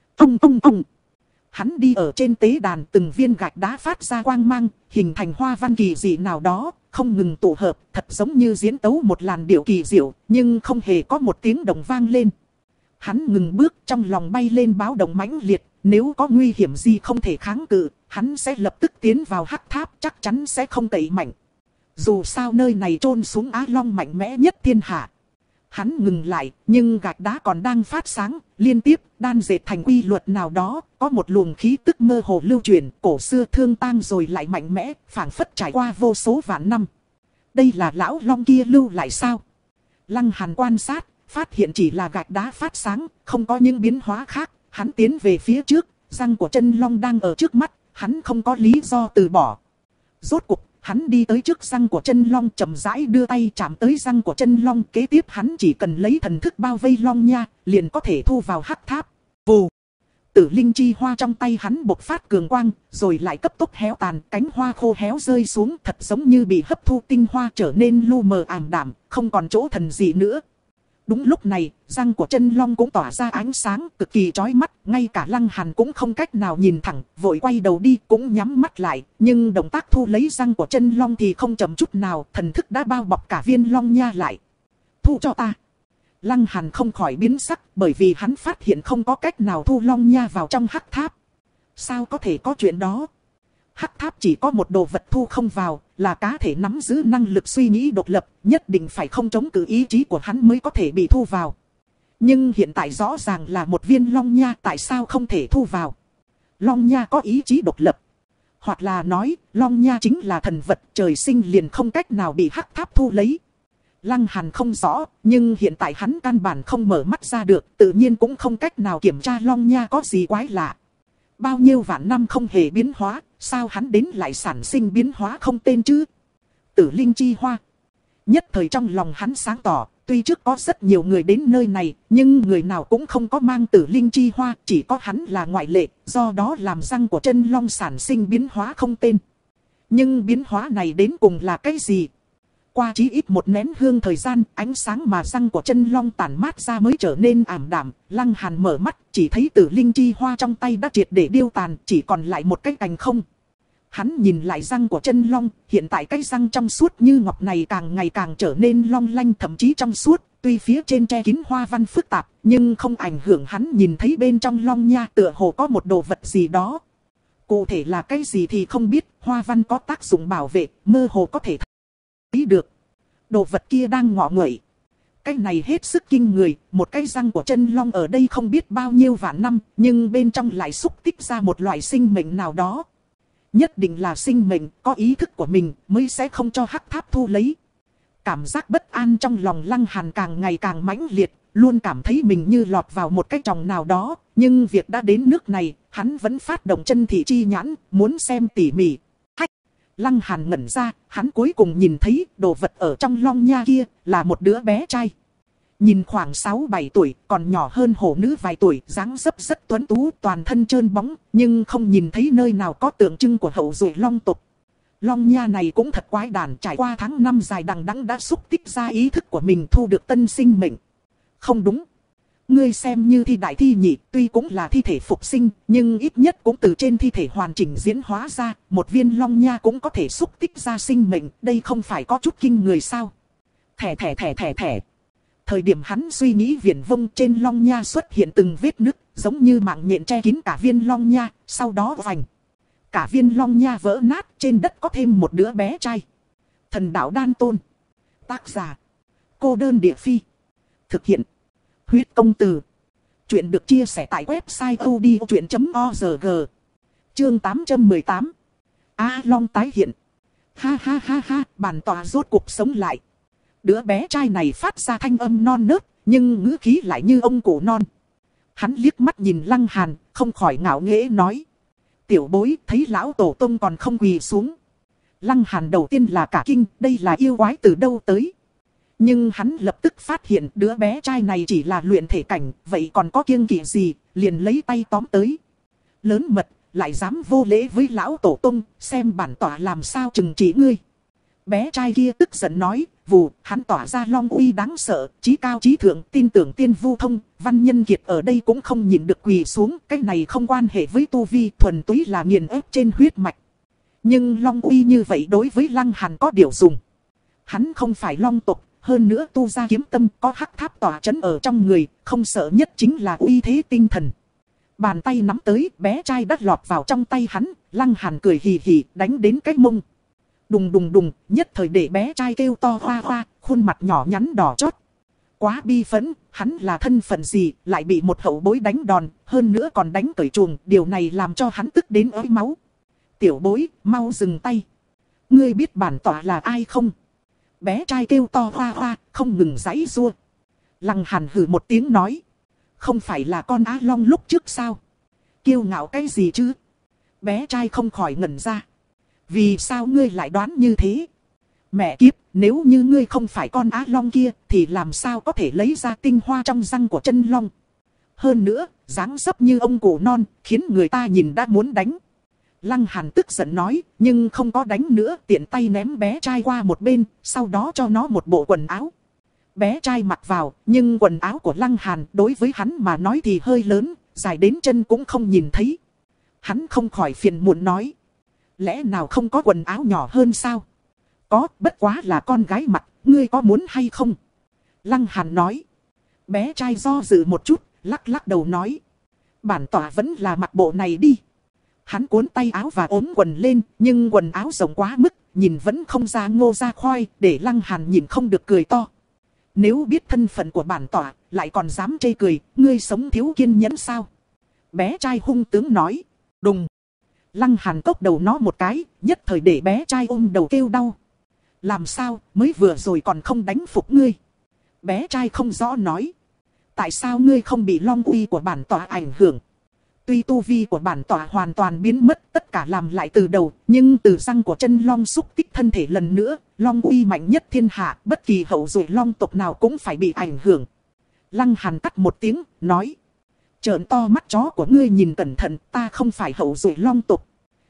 Ông. Hắn đi ở trên tế đàn, từng viên gạch đá phát ra quang mang, hình thành hoa văn kỳ dị nào đó, không ngừng tụ hợp, thật giống như diễn tấu một làn điệu kỳ diệu, nhưng không hề có một tiếng động vang lên. Hắn ngừng bước, trong lòng bay lên báo động mãnh liệt, nếu có nguy hiểm gì không thể kháng cự, hắn sẽ lập tức tiến vào hắc tháp, chắc chắn sẽ không tẩy mạnh. Dù sao nơi này chôn xuống Á Long mạnh mẽ nhất thiên hạ. Hắn ngừng lại, nhưng gạch đá còn đang phát sáng, liên tiếp, đan dệt thành quy luật nào đó, có một luồng khí tức mơ hồ lưu truyền, cổ xưa thương tang rồi lại mạnh mẽ, phảng phất trải qua vô số vạn năm. Đây là lão long kia lưu lại sao? Lăng Hàn quan sát, phát hiện chỉ là gạch đá phát sáng, không có những biến hóa khác, hắn tiến về phía trước, răng của chân long đang ở trước mắt, hắn không có lý do từ bỏ. Rốt cuộc, hắn đi tới trước răng của chân long, chậm rãi đưa tay chạm tới răng của chân long, kế tiếp hắn chỉ cần lấy thần thức bao vây long nha, liền có thể thu vào hắc tháp. Vù! Tử Linh Chi Hoa trong tay hắn bộc phát cường quang, rồi lại cấp tốc héo tàn, cánh hoa khô héo rơi xuống, thật giống như bị hấp thu tinh hoa, trở nên lu mờ ảm đạm, không còn chỗ thần gì nữa. Đúng lúc này, răng của chân long cũng tỏa ra ánh sáng cực kỳ chói mắt, ngay cả Lăng Hàn cũng không cách nào nhìn thẳng, vội quay đầu đi, cũng nhắm mắt lại, nhưng động tác thu lấy răng của chân long thì không chậm chút nào, thần thức đã bao bọc cả viên long nha lại. Thu cho ta. Lăng Hàn không khỏi biến sắc, bởi vì hắn phát hiện không có cách nào thu long nha vào trong hắc tháp. Sao có thể có chuyện đó? Hắc tháp chỉ có một đồ vật thu không vào, là cá thể nắm giữ năng lực suy nghĩ độc lập, nhất định phải không chống cự ý chí của hắn mới có thể bị thu vào. Nhưng hiện tại rõ ràng là một viên long nha, tại sao không thể thu vào? Long nha có ý chí độc lập. Hoặc là nói, long nha chính là thần vật trời sinh liền không cách nào bị hắc tháp thu lấy. Lăng Hàn không rõ, nhưng hiện tại hắn căn bản không mở mắt ra được, tự nhiên cũng không cách nào kiểm tra long nha có gì quái lạ. Bao nhiêu vạn năm không hề biến hóa, sao hắn đến lại sản sinh biến hóa không tên chứ? Tử Linh Chi Hoa. Nhất thời trong lòng hắn sáng tỏ, tuy trước có rất nhiều người đến nơi này, nhưng người nào cũng không có mang Tử Linh Chi Hoa, chỉ có hắn là ngoại lệ, do đó làm răng của chân long sản sinh biến hóa không tên. Nhưng biến hóa này đến cùng là cái gì? Qua chí ít một nén hương thời gian, ánh sáng mà răng của chân long tản mát ra mới trở nên ảm đạm. Lăng Hàn mở mắt, chỉ thấy tử linh chi hoa trong tay đã triệt để điêu tàn, chỉ còn lại một cái cành không. Hắn nhìn lại răng của chân long, hiện tại cái răng trong suốt như ngọc này càng ngày càng trở nên long lanh, thậm chí trong suốt. Tuy phía trên che kín hoa văn phức tạp, nhưng không ảnh hưởng hắn nhìn thấy bên trong long nha, tựa hồ có một đồ vật gì đó. Cụ thể là cái gì thì không biết, hoa văn có tác dụng bảo vệ, mơ hồ có thể thấy được. Đồ vật kia đang ngọ nguậy. Cái này hết sức kinh người, một cái răng của chân long ở đây không biết bao nhiêu vạn năm, nhưng bên trong lại xúc tích ra một loại sinh mệnh nào đó. Nhất định là sinh mệnh, có ý thức của mình, mới sẽ không cho hắc tháp thu lấy. Cảm giác bất an trong lòng Lăng Hàn càng ngày càng mãnh liệt, luôn cảm thấy mình như lọt vào một cái tròng nào đó. Nhưng việc đã đến nước này, hắn vẫn phát động chân thị chi nhãn, muốn xem tỉ mỉ. Hách! Lăng Hàn ngẩn ra, hắn cuối cùng nhìn thấy đồ vật ở trong long nha kia, là một đứa bé trai. Nhìn khoảng 6-7 tuổi, còn nhỏ hơn hổ nữ vài tuổi, dáng dấp rất tuấn tú, toàn thân trơn bóng, nhưng không nhìn thấy nơi nào có tượng trưng của hậu duệ long tộc. Long nha này cũng thật quái đản, trải qua tháng năm dài đằng đẵng đã xúc tích ra ý thức của mình, thu được tân sinh mệnh. Không đúng. Ngươi xem như thi đại thi nhị, tuy cũng là thi thể phục sinh, nhưng ít nhất cũng từ trên thi thể hoàn chỉnh diễn hóa ra, một viên long nha cũng có thể xúc tích ra sinh mệnh, đây không phải có chút kinh người sao? Thẻ. Thời điểm hắn suy nghĩ viển vông, trên long nha xuất hiện từng vết nứt, giống như mạng nhện che kín cả viên long nha, sau đó vành. Cả viên long nha vỡ nát, trên đất có thêm một đứa bé trai. Thần đạo đan tôn. Tác giả: Cô đơn địa phi. Thực hiện: Huyết công từ. Chuyện được chia sẻ tại website odchuyện.org. Chương 818. Long tái hiện. Ha ha ha ha, bản tòa rốt cuộc sống lại. Đứa bé trai này phát ra thanh âm non nớt, nhưng ngữ khí lại như ông cụ non. Hắn liếc mắt nhìn Lăng Hàn, không khỏi ngạo nghễ nói: Tiểu bối, thấy lão tổ tông còn không quỳ xuống. Lăng Hàn đầu tiên là cả kinh, đây là yêu quái từ đâu tới. Nhưng hắn lập tức phát hiện đứa bé trai này chỉ là luyện thể cảnh, vậy còn có kiêng kỵ gì, liền lấy tay tóm tới. Lớn mật, lại dám vô lễ với lão tổ tông, xem bản tỏa làm sao trừng trị ngươi. Bé trai kia tức giận nói, vù, hắn tỏa ra long uy đáng sợ, chí cao chí thượng, tin tưởng tiên vu thông, văn nhân kiệt ở đây cũng không nhìn được quỳ xuống, cái này không quan hệ với tu vi, thuần túy là nghiền ép trên huyết mạch. Nhưng long uy như vậy đối với Lăng Hàn có điều dùng. Hắn không phải long tộc, hơn nữa tu ra kiếm tâm, có hắc tháp tỏa chấn ở trong người, không sợ nhất chính là uy thế tinh thần. Bàn tay nắm tới, bé trai đắt lọt vào trong tay hắn, Lăng Hàn cười hì hì, đánh đến cái mông. Đùng đùng đùng, nhất thời để bé trai kêu to hoa hoa, khuôn mặt nhỏ nhắn đỏ chót. Quá bi phẫn, hắn là thân phận gì, lại bị một hậu bối đánh đòn, hơn nữa còn đánh cởi chuồng, điều này làm cho hắn tức đến ói máu. Tiểu bối, mau dừng tay. Ngươi biết bản tỏa là ai không? Bé trai kêu to hoa hoa, không ngừng giãy giụa. Lăng Hàn hừ một tiếng nói. Không phải là con Á Long lúc trước sao? Kiêu ngạo cái gì chứ? Bé trai không khỏi ngẩn ra. Vì sao ngươi lại đoán như thế? Mẹ kiếp, nếu như ngươi không phải con Á Long kia, thì làm sao có thể lấy ra tinh hoa trong răng của chân long? Hơn nữa, dáng dấp như ông cụ non, khiến người ta nhìn đã muốn đánh. Lăng Hàn tức giận nói, nhưng không có đánh nữa, tiện tay ném bé trai qua một bên, sau đó cho nó một bộ quần áo. Bé trai mặc vào, nhưng quần áo của Lăng Hàn đối với hắn mà nói thì hơi lớn, dài đến chân cũng không nhìn thấy. Hắn không khỏi phiền muộn nói. Lẽ nào không có quần áo nhỏ hơn sao? Có, bất quá là con gái mặc, ngươi có muốn hay không? Lăng Hàn nói. Bé trai do dự một chút, lắc lắc đầu nói. Bản tỏa vẫn là mặc bộ này đi. Hắn cuốn tay áo và ốm quần lên, nhưng quần áo rộng quá mức, nhìn vẫn không ra ngô ra khoai, để Lăng Hàn nhìn không được cười to. Nếu biết thân phận của bản tỏa, lại còn dám chê cười, ngươi sống thiếu kiên nhẫn sao? Bé trai hung tướng nói. Đùng. Lăng Hàn cốc đầu nó một cái, nhất thời để bé trai ôm đầu kêu đau. Làm sao, mới vừa rồi còn không đánh phục ngươi? Bé trai không rõ nói. Tại sao ngươi không bị long uy của bản tỏa ảnh hưởng? Tuy tu vi của bản tỏa hoàn toàn biến mất, tất cả làm lại từ đầu, nhưng từ răng của chân long xúc tích thân thể lần nữa, long uy mạnh nhất thiên hạ, bất kỳ hậu duệ long tộc nào cũng phải bị ảnh hưởng. Lăng Hàn cắt một tiếng, nói. Trợn to mắt chó của ngươi nhìn cẩn thận, ta không phải hậu duệ long tộc.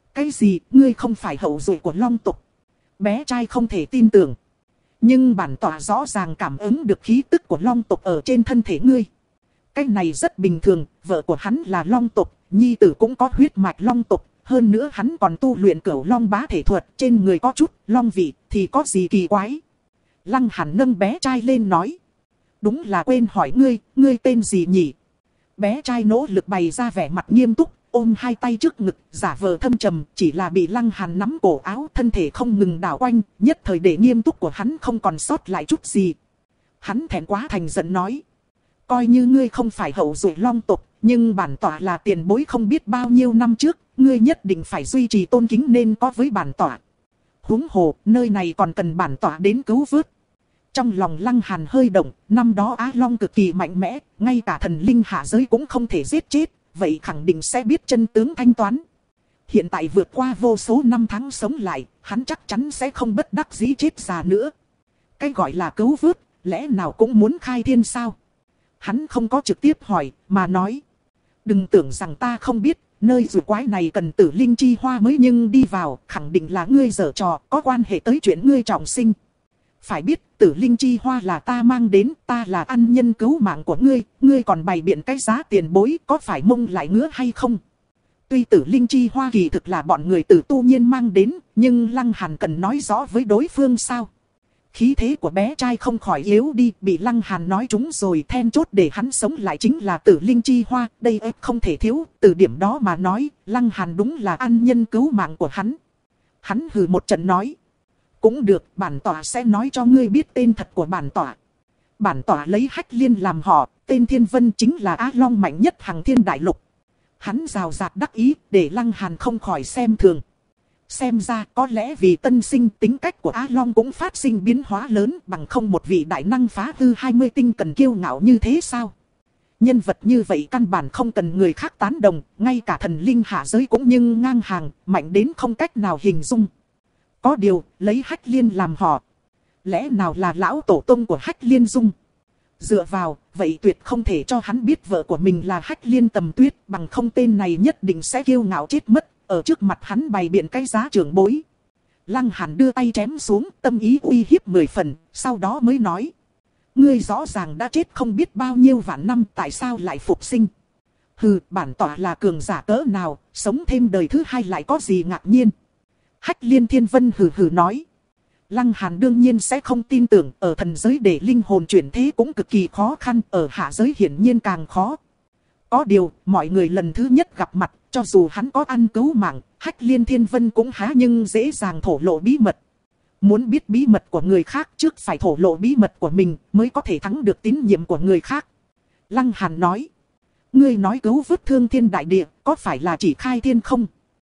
Cái gì, ngươi không phải hậu duệ của Long tộc? Bé trai không thể tin tưởng. Nhưng bản tọa rõ ràng cảm ứng được khí tức của Long tộc ở trên thân thể ngươi. Cái này rất bình thường, vợ của hắn là Long tộc, nhi tử cũng có huyết mạch Long tộc. Hơn nữa hắn còn tu luyện Cửu Long bá thể thuật, trên người có chút long vị, thì có gì kỳ quái. Lăng Hàn nâng bé trai lên nói. Đúng là quên hỏi ngươi tên gì nhỉ? Bé trai nỗ lực bày ra vẻ mặt nghiêm túc, ôm hai tay trước ngực, giả vờ thâm trầm, chỉ là bị Lăng Hàn nắm cổ áo, thân thể không ngừng đảo quanh, nhất thời để nghiêm túc của hắn không còn sót lại chút gì. Hắn thẹn quá thành giận nói. Coi như ngươi không phải hậu duệ Long tộc, nhưng bản tọa là tiền bối không biết bao nhiêu năm trước, ngươi nhất định phải duy trì tôn kính nên có với bản tọa. Huống hồ, nơi này còn cần bản tọa đến cứu vớt. Trong lòng Lăng Hàn hơi động, năm đó Á Long cực kỳ mạnh mẽ, ngay cả thần linh hạ giới cũng không thể giết chết, vậy khẳng định sẽ biết chân tướng thanh toán. Hiện tại vượt qua vô số năm tháng sống lại, hắn chắc chắn sẽ không bất đắc dĩ chết già nữa. Cái gọi là cứu vớt, lẽ nào cũng muốn khai thiên sao? Hắn không có trực tiếp hỏi, mà nói. Đừng tưởng rằng ta không biết, nơi rùa quái này cần tử linh chi hoa mới nhưng đi vào, khẳng định là ngươi giở trò, có quan hệ tới chuyện ngươi trọng sinh. Phải biết, tử linh chi hoa là ta mang đến, ta là ân nhân cứu mạng của ngươi còn bày biện cái giá tiền bối, có phải mông lại ngứa hay không? Tuy tử linh chi hoa kỳ thực là bọn người tử tu nhiên mang đến, nhưng Lăng Hàn cần nói rõ với đối phương sao? Khí thế của bé trai không khỏi yếu đi, bị Lăng Hàn nói trúng rồi, then chốt để hắn sống lại chính là tử linh chi hoa, đây không thể thiếu, từ điểm đó mà nói, Lăng Hàn đúng là ân nhân cứu mạng của hắn. Hắn hừ một trận nói. Cũng được, bản tọa sẽ nói cho ngươi biết tên thật của bản tọa. Bản tọa lấy Hách Liên làm họ, tên Thiên Vân chính là Á Long mạnh nhất Hằng Thiên Đại Lục. Hắn rào rạt đắc ý, để Lăng Hàn không khỏi xem thường. Xem ra có lẽ vì tân sinh tính cách của Á Long cũng phát sinh biến hóa lớn, bằng không một vị đại năng phá hư 20 tinh cần kiêu ngạo như thế sao? Nhân vật như vậy căn bản không cần người khác tán đồng, ngay cả thần linh hạ giới cũng nhưng ngang hàng, mạnh đến không cách nào hình dung. Có điều, lấy Hách Liên làm họ. Lẽ nào là lão tổ tông của Hách Liên Dung? Dựa vào, vậy tuyệt không thể cho hắn biết vợ của mình là Hách Liên Tầm Tuyết, bằng không tên này nhất định sẽ kiêu ngạo chết mất, ở trước mặt hắn bày biện cái giá trưởng bối. Lăng Hàn đưa tay chém xuống, tâm ý uy hiếp 10 phần, sau đó mới nói. Ngươi rõ ràng đã chết không biết bao nhiêu vạn năm, tại sao lại phục sinh? Hừ, bản tọa là cường giả cỡ nào, sống thêm đời thứ hai lại có gì ngạc nhiên? Hách Liên Thiên Vân hừ hừ nói. Lăng Hàn đương nhiên sẽ không tin tưởng, ở thần giới để linh hồn chuyển thế cũng cực kỳ khó khăn, ở hạ giới hiển nhiên càng khó. Có điều, mọi người lần thứ nhất gặp mặt, cho dù hắn có ăn cứu mạng, Hách Liên Thiên Vân cũng há nhưng dễ dàng thổ lộ bí mật. Muốn biết bí mật của người khác trước phải thổ lộ bí mật của mình mới có thể thắng được tín nhiệm của người khác. Lăng Hàn nói. Ngươi nói cứu vớt thương thiên đại địa, có phải là chỉ khai thiên không?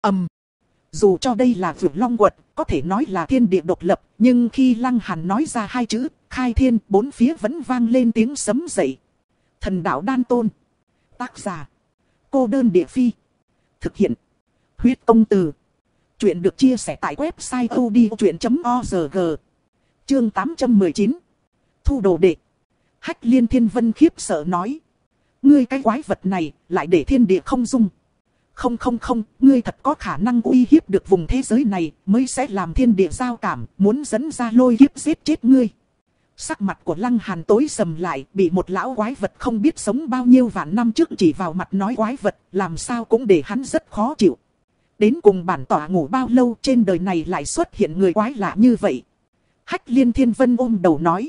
Dù cho đây là Vượt Long Quật, có thể nói là thiên địa độc lập, nhưng khi Lăng Hàn nói ra hai chữ, khai thiên, bốn phía vẫn vang lên tiếng sấm dậy. Thần đạo đan tôn. Tác giả. Cô đơn địa phi. Thực hiện. Huyết công từ. Chuyện được chia sẻ tại website odchuyện.org. Chương 819. Thu đồ đệ. Hách Liên Thiên Vân khiếp sợ nói. Ngươi cái quái vật này, lại để thiên địa không dung. Không, ngươi thật có khả năng uy hiếp được vùng thế giới này, mới sẽ làm thiên địa giao cảm, muốn dẫn ra lôi kiếp giết chết ngươi. Sắc mặt của Lăng Hàn tối sầm lại, bị một lão quái vật không biết sống bao nhiêu vạn năm trước chỉ vào mặt nói quái vật, làm sao cũng để hắn rất khó chịu. Đến cùng bản tọa ngủ bao lâu trên đời này lại xuất hiện người quái lạ như vậy. Hách Liên Thiên Vân ôm đầu nói.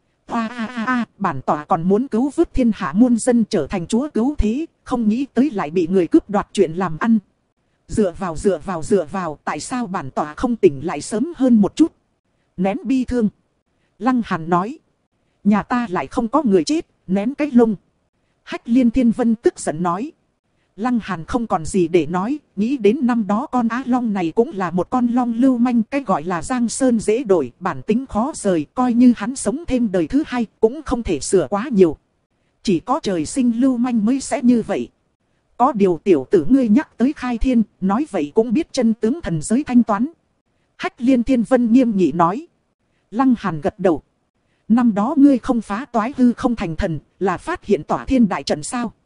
Bản tọa còn muốn cứu vớt thiên hạ muôn dân trở thành chúa cứu thế, không nghĩ tới lại bị người cướp đoạt chuyện làm ăn. Dựa vào, tại sao bản tọa không tỉnh lại sớm hơn một chút? Nén bi thương. Lăng Hàn nói. Nhà ta lại không có người chết, nén cái lông. Hách Liên Thiên Vân tức giận nói. Lăng Hàn không còn gì để nói, nghĩ đến năm đó con Á Long này cũng là một con long lưu manh, cái gọi là Giang Sơn dễ đổi, bản tính khó rời, coi như hắn sống thêm đời thứ hai cũng không thể sửa quá nhiều. Chỉ có trời sinh lưu manh mới sẽ như vậy. Có điều tiểu tử ngươi nhắc tới khai thiên, nói vậy cũng biết chân tướng thần giới thanh toán. Hách Liên Thiên Vân nghiêm nghị nói. Lăng Hàn gật đầu. Năm đó ngươi không phá toái hư không thành thần, là phát hiện tỏa thiên đại trận sao?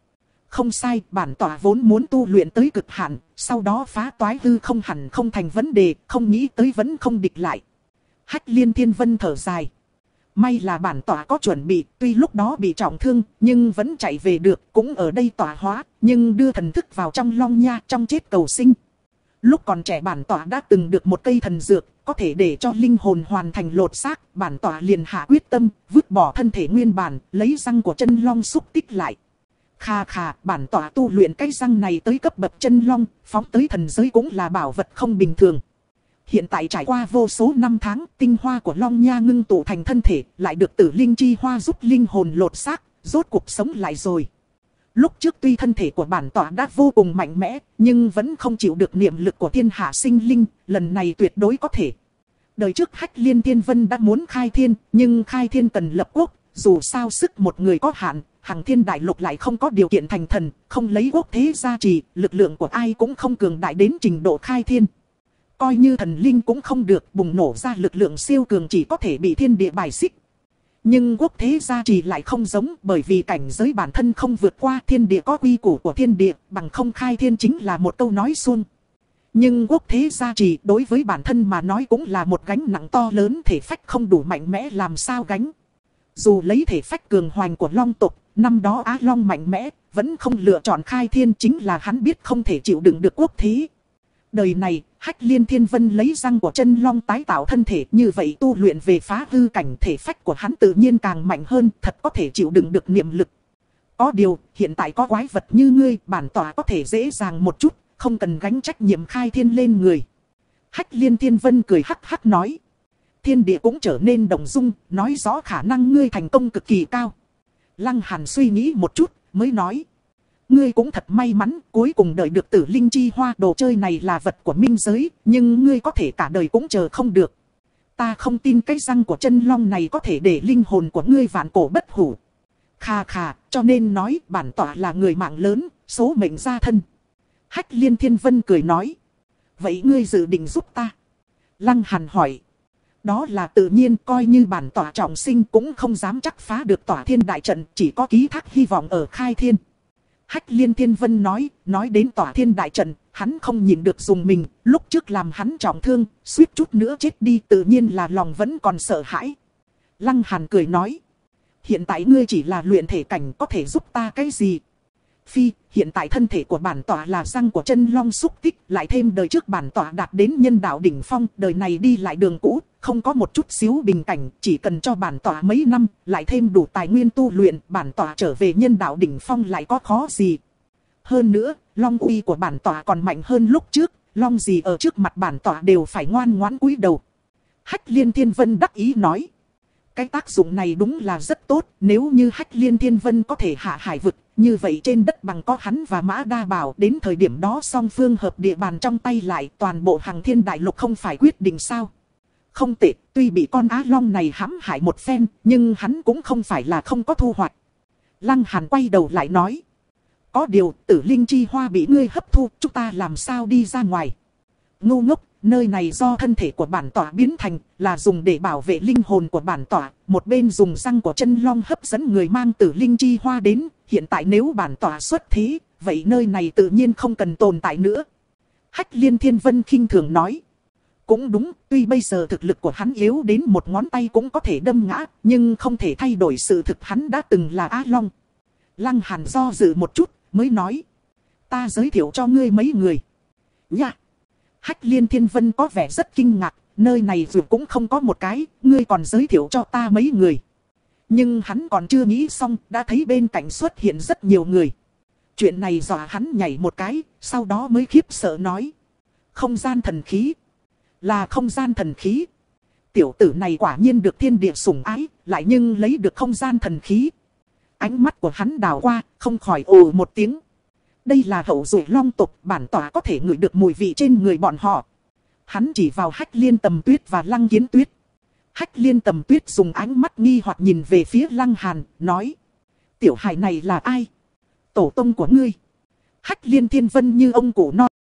Không sai, bản tỏa vốn muốn tu luyện tới cực hạn, sau đó phá toái hư không hẳn không thành vấn đề, không nghĩ tới vẫn không địch lại. Hách Liên Thiên Vân thở dài. May là bản tỏa có chuẩn bị, tuy lúc đó bị trọng thương, nhưng vẫn chạy về được, cũng ở đây tỏa hóa, nhưng đưa thần thức vào trong Long Nha, trong chết cầu sinh. Lúc còn trẻ bản tỏa đã từng được một cây thần dược, có thể để cho linh hồn hoàn thành lột xác, bản tỏa liền hạ quyết tâm, vứt bỏ thân thể nguyên bản, lấy răng của chân long xúc tích lại. Khà khà, bản tỏa tu luyện cái răng này tới cấp bậc chân long, phóng tới thần giới cũng là bảo vật không bình thường. Hiện tại trải qua vô số năm tháng, tinh hoa của Long Nha ngưng tụ thành thân thể, lại được Tử Linh Chi Hoa giúp linh hồn lột xác, rốt cuộc sống lại rồi. Lúc trước tuy thân thể của bản tỏa đã vô cùng mạnh mẽ, nhưng vẫn không chịu được niệm lực của thiên hạ sinh linh, lần này tuyệt đối có thể. Đời trước Hách Liên Thiên Vân đã muốn khai thiên, nhưng khai thiên cần lập quốc, dù sao sức một người có hạn, Hằng Thiên Đại Lục lại không có điều kiện thành thần, không lấy quốc thế gia trì, lực lượng của ai cũng không cường đại đến trình độ khai thiên. Coi như thần linh cũng không được, bùng nổ ra lực lượng siêu cường chỉ có thể bị thiên địa bài xích. Nhưng quốc thế gia trì lại không giống, bởi vì cảnh giới bản thân không vượt qua, thiên địa có quy củ của thiên địa, bằng không khai thiên chính là một câu nói suông. Nhưng quốc thế gia trì đối với bản thân mà nói cũng là một gánh nặng to lớn, thể phách không đủ mạnh mẽ làm sao gánh. Dù lấy thể phách cường hoành của long tộc, năm đó Á Long mạnh mẽ, vẫn không lựa chọn khai thiên, chính là hắn biết không thể chịu đựng được quốc thế. Đời này, Hách Liên Thiên Vân lấy răng của chân long tái tạo thân thể, như vậy tu luyện về phá hư cảnh, thể phách của hắn tự nhiên càng mạnh hơn, thật có thể chịu đựng được niệm lực. Có điều, hiện tại có quái vật như ngươi, bản tỏa có thể dễ dàng một chút, không cần gánh trách nhiệm khai thiên lên người. Hách Liên Thiên Vân cười hắc hắc nói. Thiên địa cũng trở nên động dung, nói rõ khả năng ngươi thành công cực kỳ cao. Lăng Hàn suy nghĩ một chút, mới nói. Ngươi cũng thật may mắn, cuối cùng đợi được Tử Linh Chi Hoa, đồ chơi này là vật của minh giới, nhưng ngươi có thể cả đời cũng chờ không được. Ta không tin cái răng của chân long này có thể để linh hồn của ngươi vạn cổ bất hủ. Khà khà, cho nên nói bản tỏa là người mạng lớn, số mệnh gia thân. Hách Liên Thiên Vân cười nói. Vậy ngươi dự định giúp ta? Lăng Hàn hỏi. Đó là tự nhiên, coi như bản tỏa trọng sinh cũng không dám chắc phá được tỏa thiên đại trận, chỉ có ký thác hy vọng ở khai thiên. Hách Liên Thiên Vân nói đến tỏa thiên đại trận, hắn không nhìn được dùng mình, lúc trước làm hắn trọng thương, suýt chút nữa chết đi, tự nhiên là lòng vẫn còn sợ hãi. Lăng Hàn cười nói, hiện tại ngươi chỉ là luyện thể cảnh, có thể giúp ta cái gì? Phi, hiện tại thân thể của bản tỏa là răng của chân long xúc tích, lại thêm đời trước bản tỏa đạt đến nhân đạo đỉnh phong, đời này đi lại đường cũ, không có một chút xíu bình cảnh, chỉ cần cho bản tỏa mấy năm, lại thêm đủ tài nguyên tu luyện, bản tỏa trở về nhân đạo đỉnh phong lại có khó gì. Hơn nữa, long uy của bản tỏa còn mạnh hơn lúc trước, long gì ở trước mặt bản tỏa đều phải ngoan ngoãn cúi đầu. Hách Liên Thiên Vân đắc ý nói. Cái tác dụng này đúng là rất tốt, nếu như Hách Liên Thiên Vân có thể hạ hải vực, như vậy trên đất bằng có hắn và Mã Đa Bảo, đến thời điểm đó song phương hợp địa bàn trong tay lại, toàn bộ Hằng Thiên Đại Lục không phải quyết định sao? Không tệ, tuy bị con Á Long này hãm hại một phen, nhưng hắn cũng không phải là không có thu hoạch. Lăng Hàn quay đầu lại nói. Có điều, Tử Linh Chi Hoa bị ngươi hấp thu, chúng ta làm sao đi ra ngoài? Ngu ngốc, nơi này do thân thể của bản tỏa biến thành, là dùng để bảo vệ linh hồn của bản tỏa. Một bên dùng răng của chân long hấp dẫn người mang Tử Linh Chi Hoa đến. Hiện tại nếu bản tỏa xuất thế, vậy nơi này tự nhiên không cần tồn tại nữa. Hách Liên Thiên Vân khinh thường nói. Cũng đúng, tuy bây giờ thực lực của hắn yếu đến một ngón tay cũng có thể đâm ngã, nhưng không thể thay đổi sự thực hắn đã từng là Á Long. Lăng Hàn do dự một chút, mới nói. Ta giới thiệu cho ngươi mấy người. Nha! Hách Liên Thiên Vân có vẻ rất kinh ngạc, nơi này dù cũng không có một cái, ngươi còn giới thiệu cho ta mấy người. Nhưng hắn còn chưa nghĩ xong, đã thấy bên cạnh xuất hiện rất nhiều người. Chuyện này dọa hắn nhảy một cái, sau đó mới khiếp sợ nói. Không gian thần khí. Là không gian thần khí. Tiểu tử này quả nhiên được thiên địa sủng ái, lại nhưng lấy được không gian thần khí. Ánh mắt của hắn đảo qua, không khỏi ồ một tiếng. Đây là hậu duệ long tộc, bản tỏa có thể ngửi được mùi vị trên người bọn họ. Hắn chỉ vào Hách Liên Tầm Tuyết và Lăng Kiến Tuyết. Hách Liên Tầm Tuyết dùng ánh mắt nghi hoặc nhìn về phía Lăng Hàn, nói. Tiểu hài này là ai? Tổ tông của ngươi. Hách Liên Thiên Vân như ông cụ non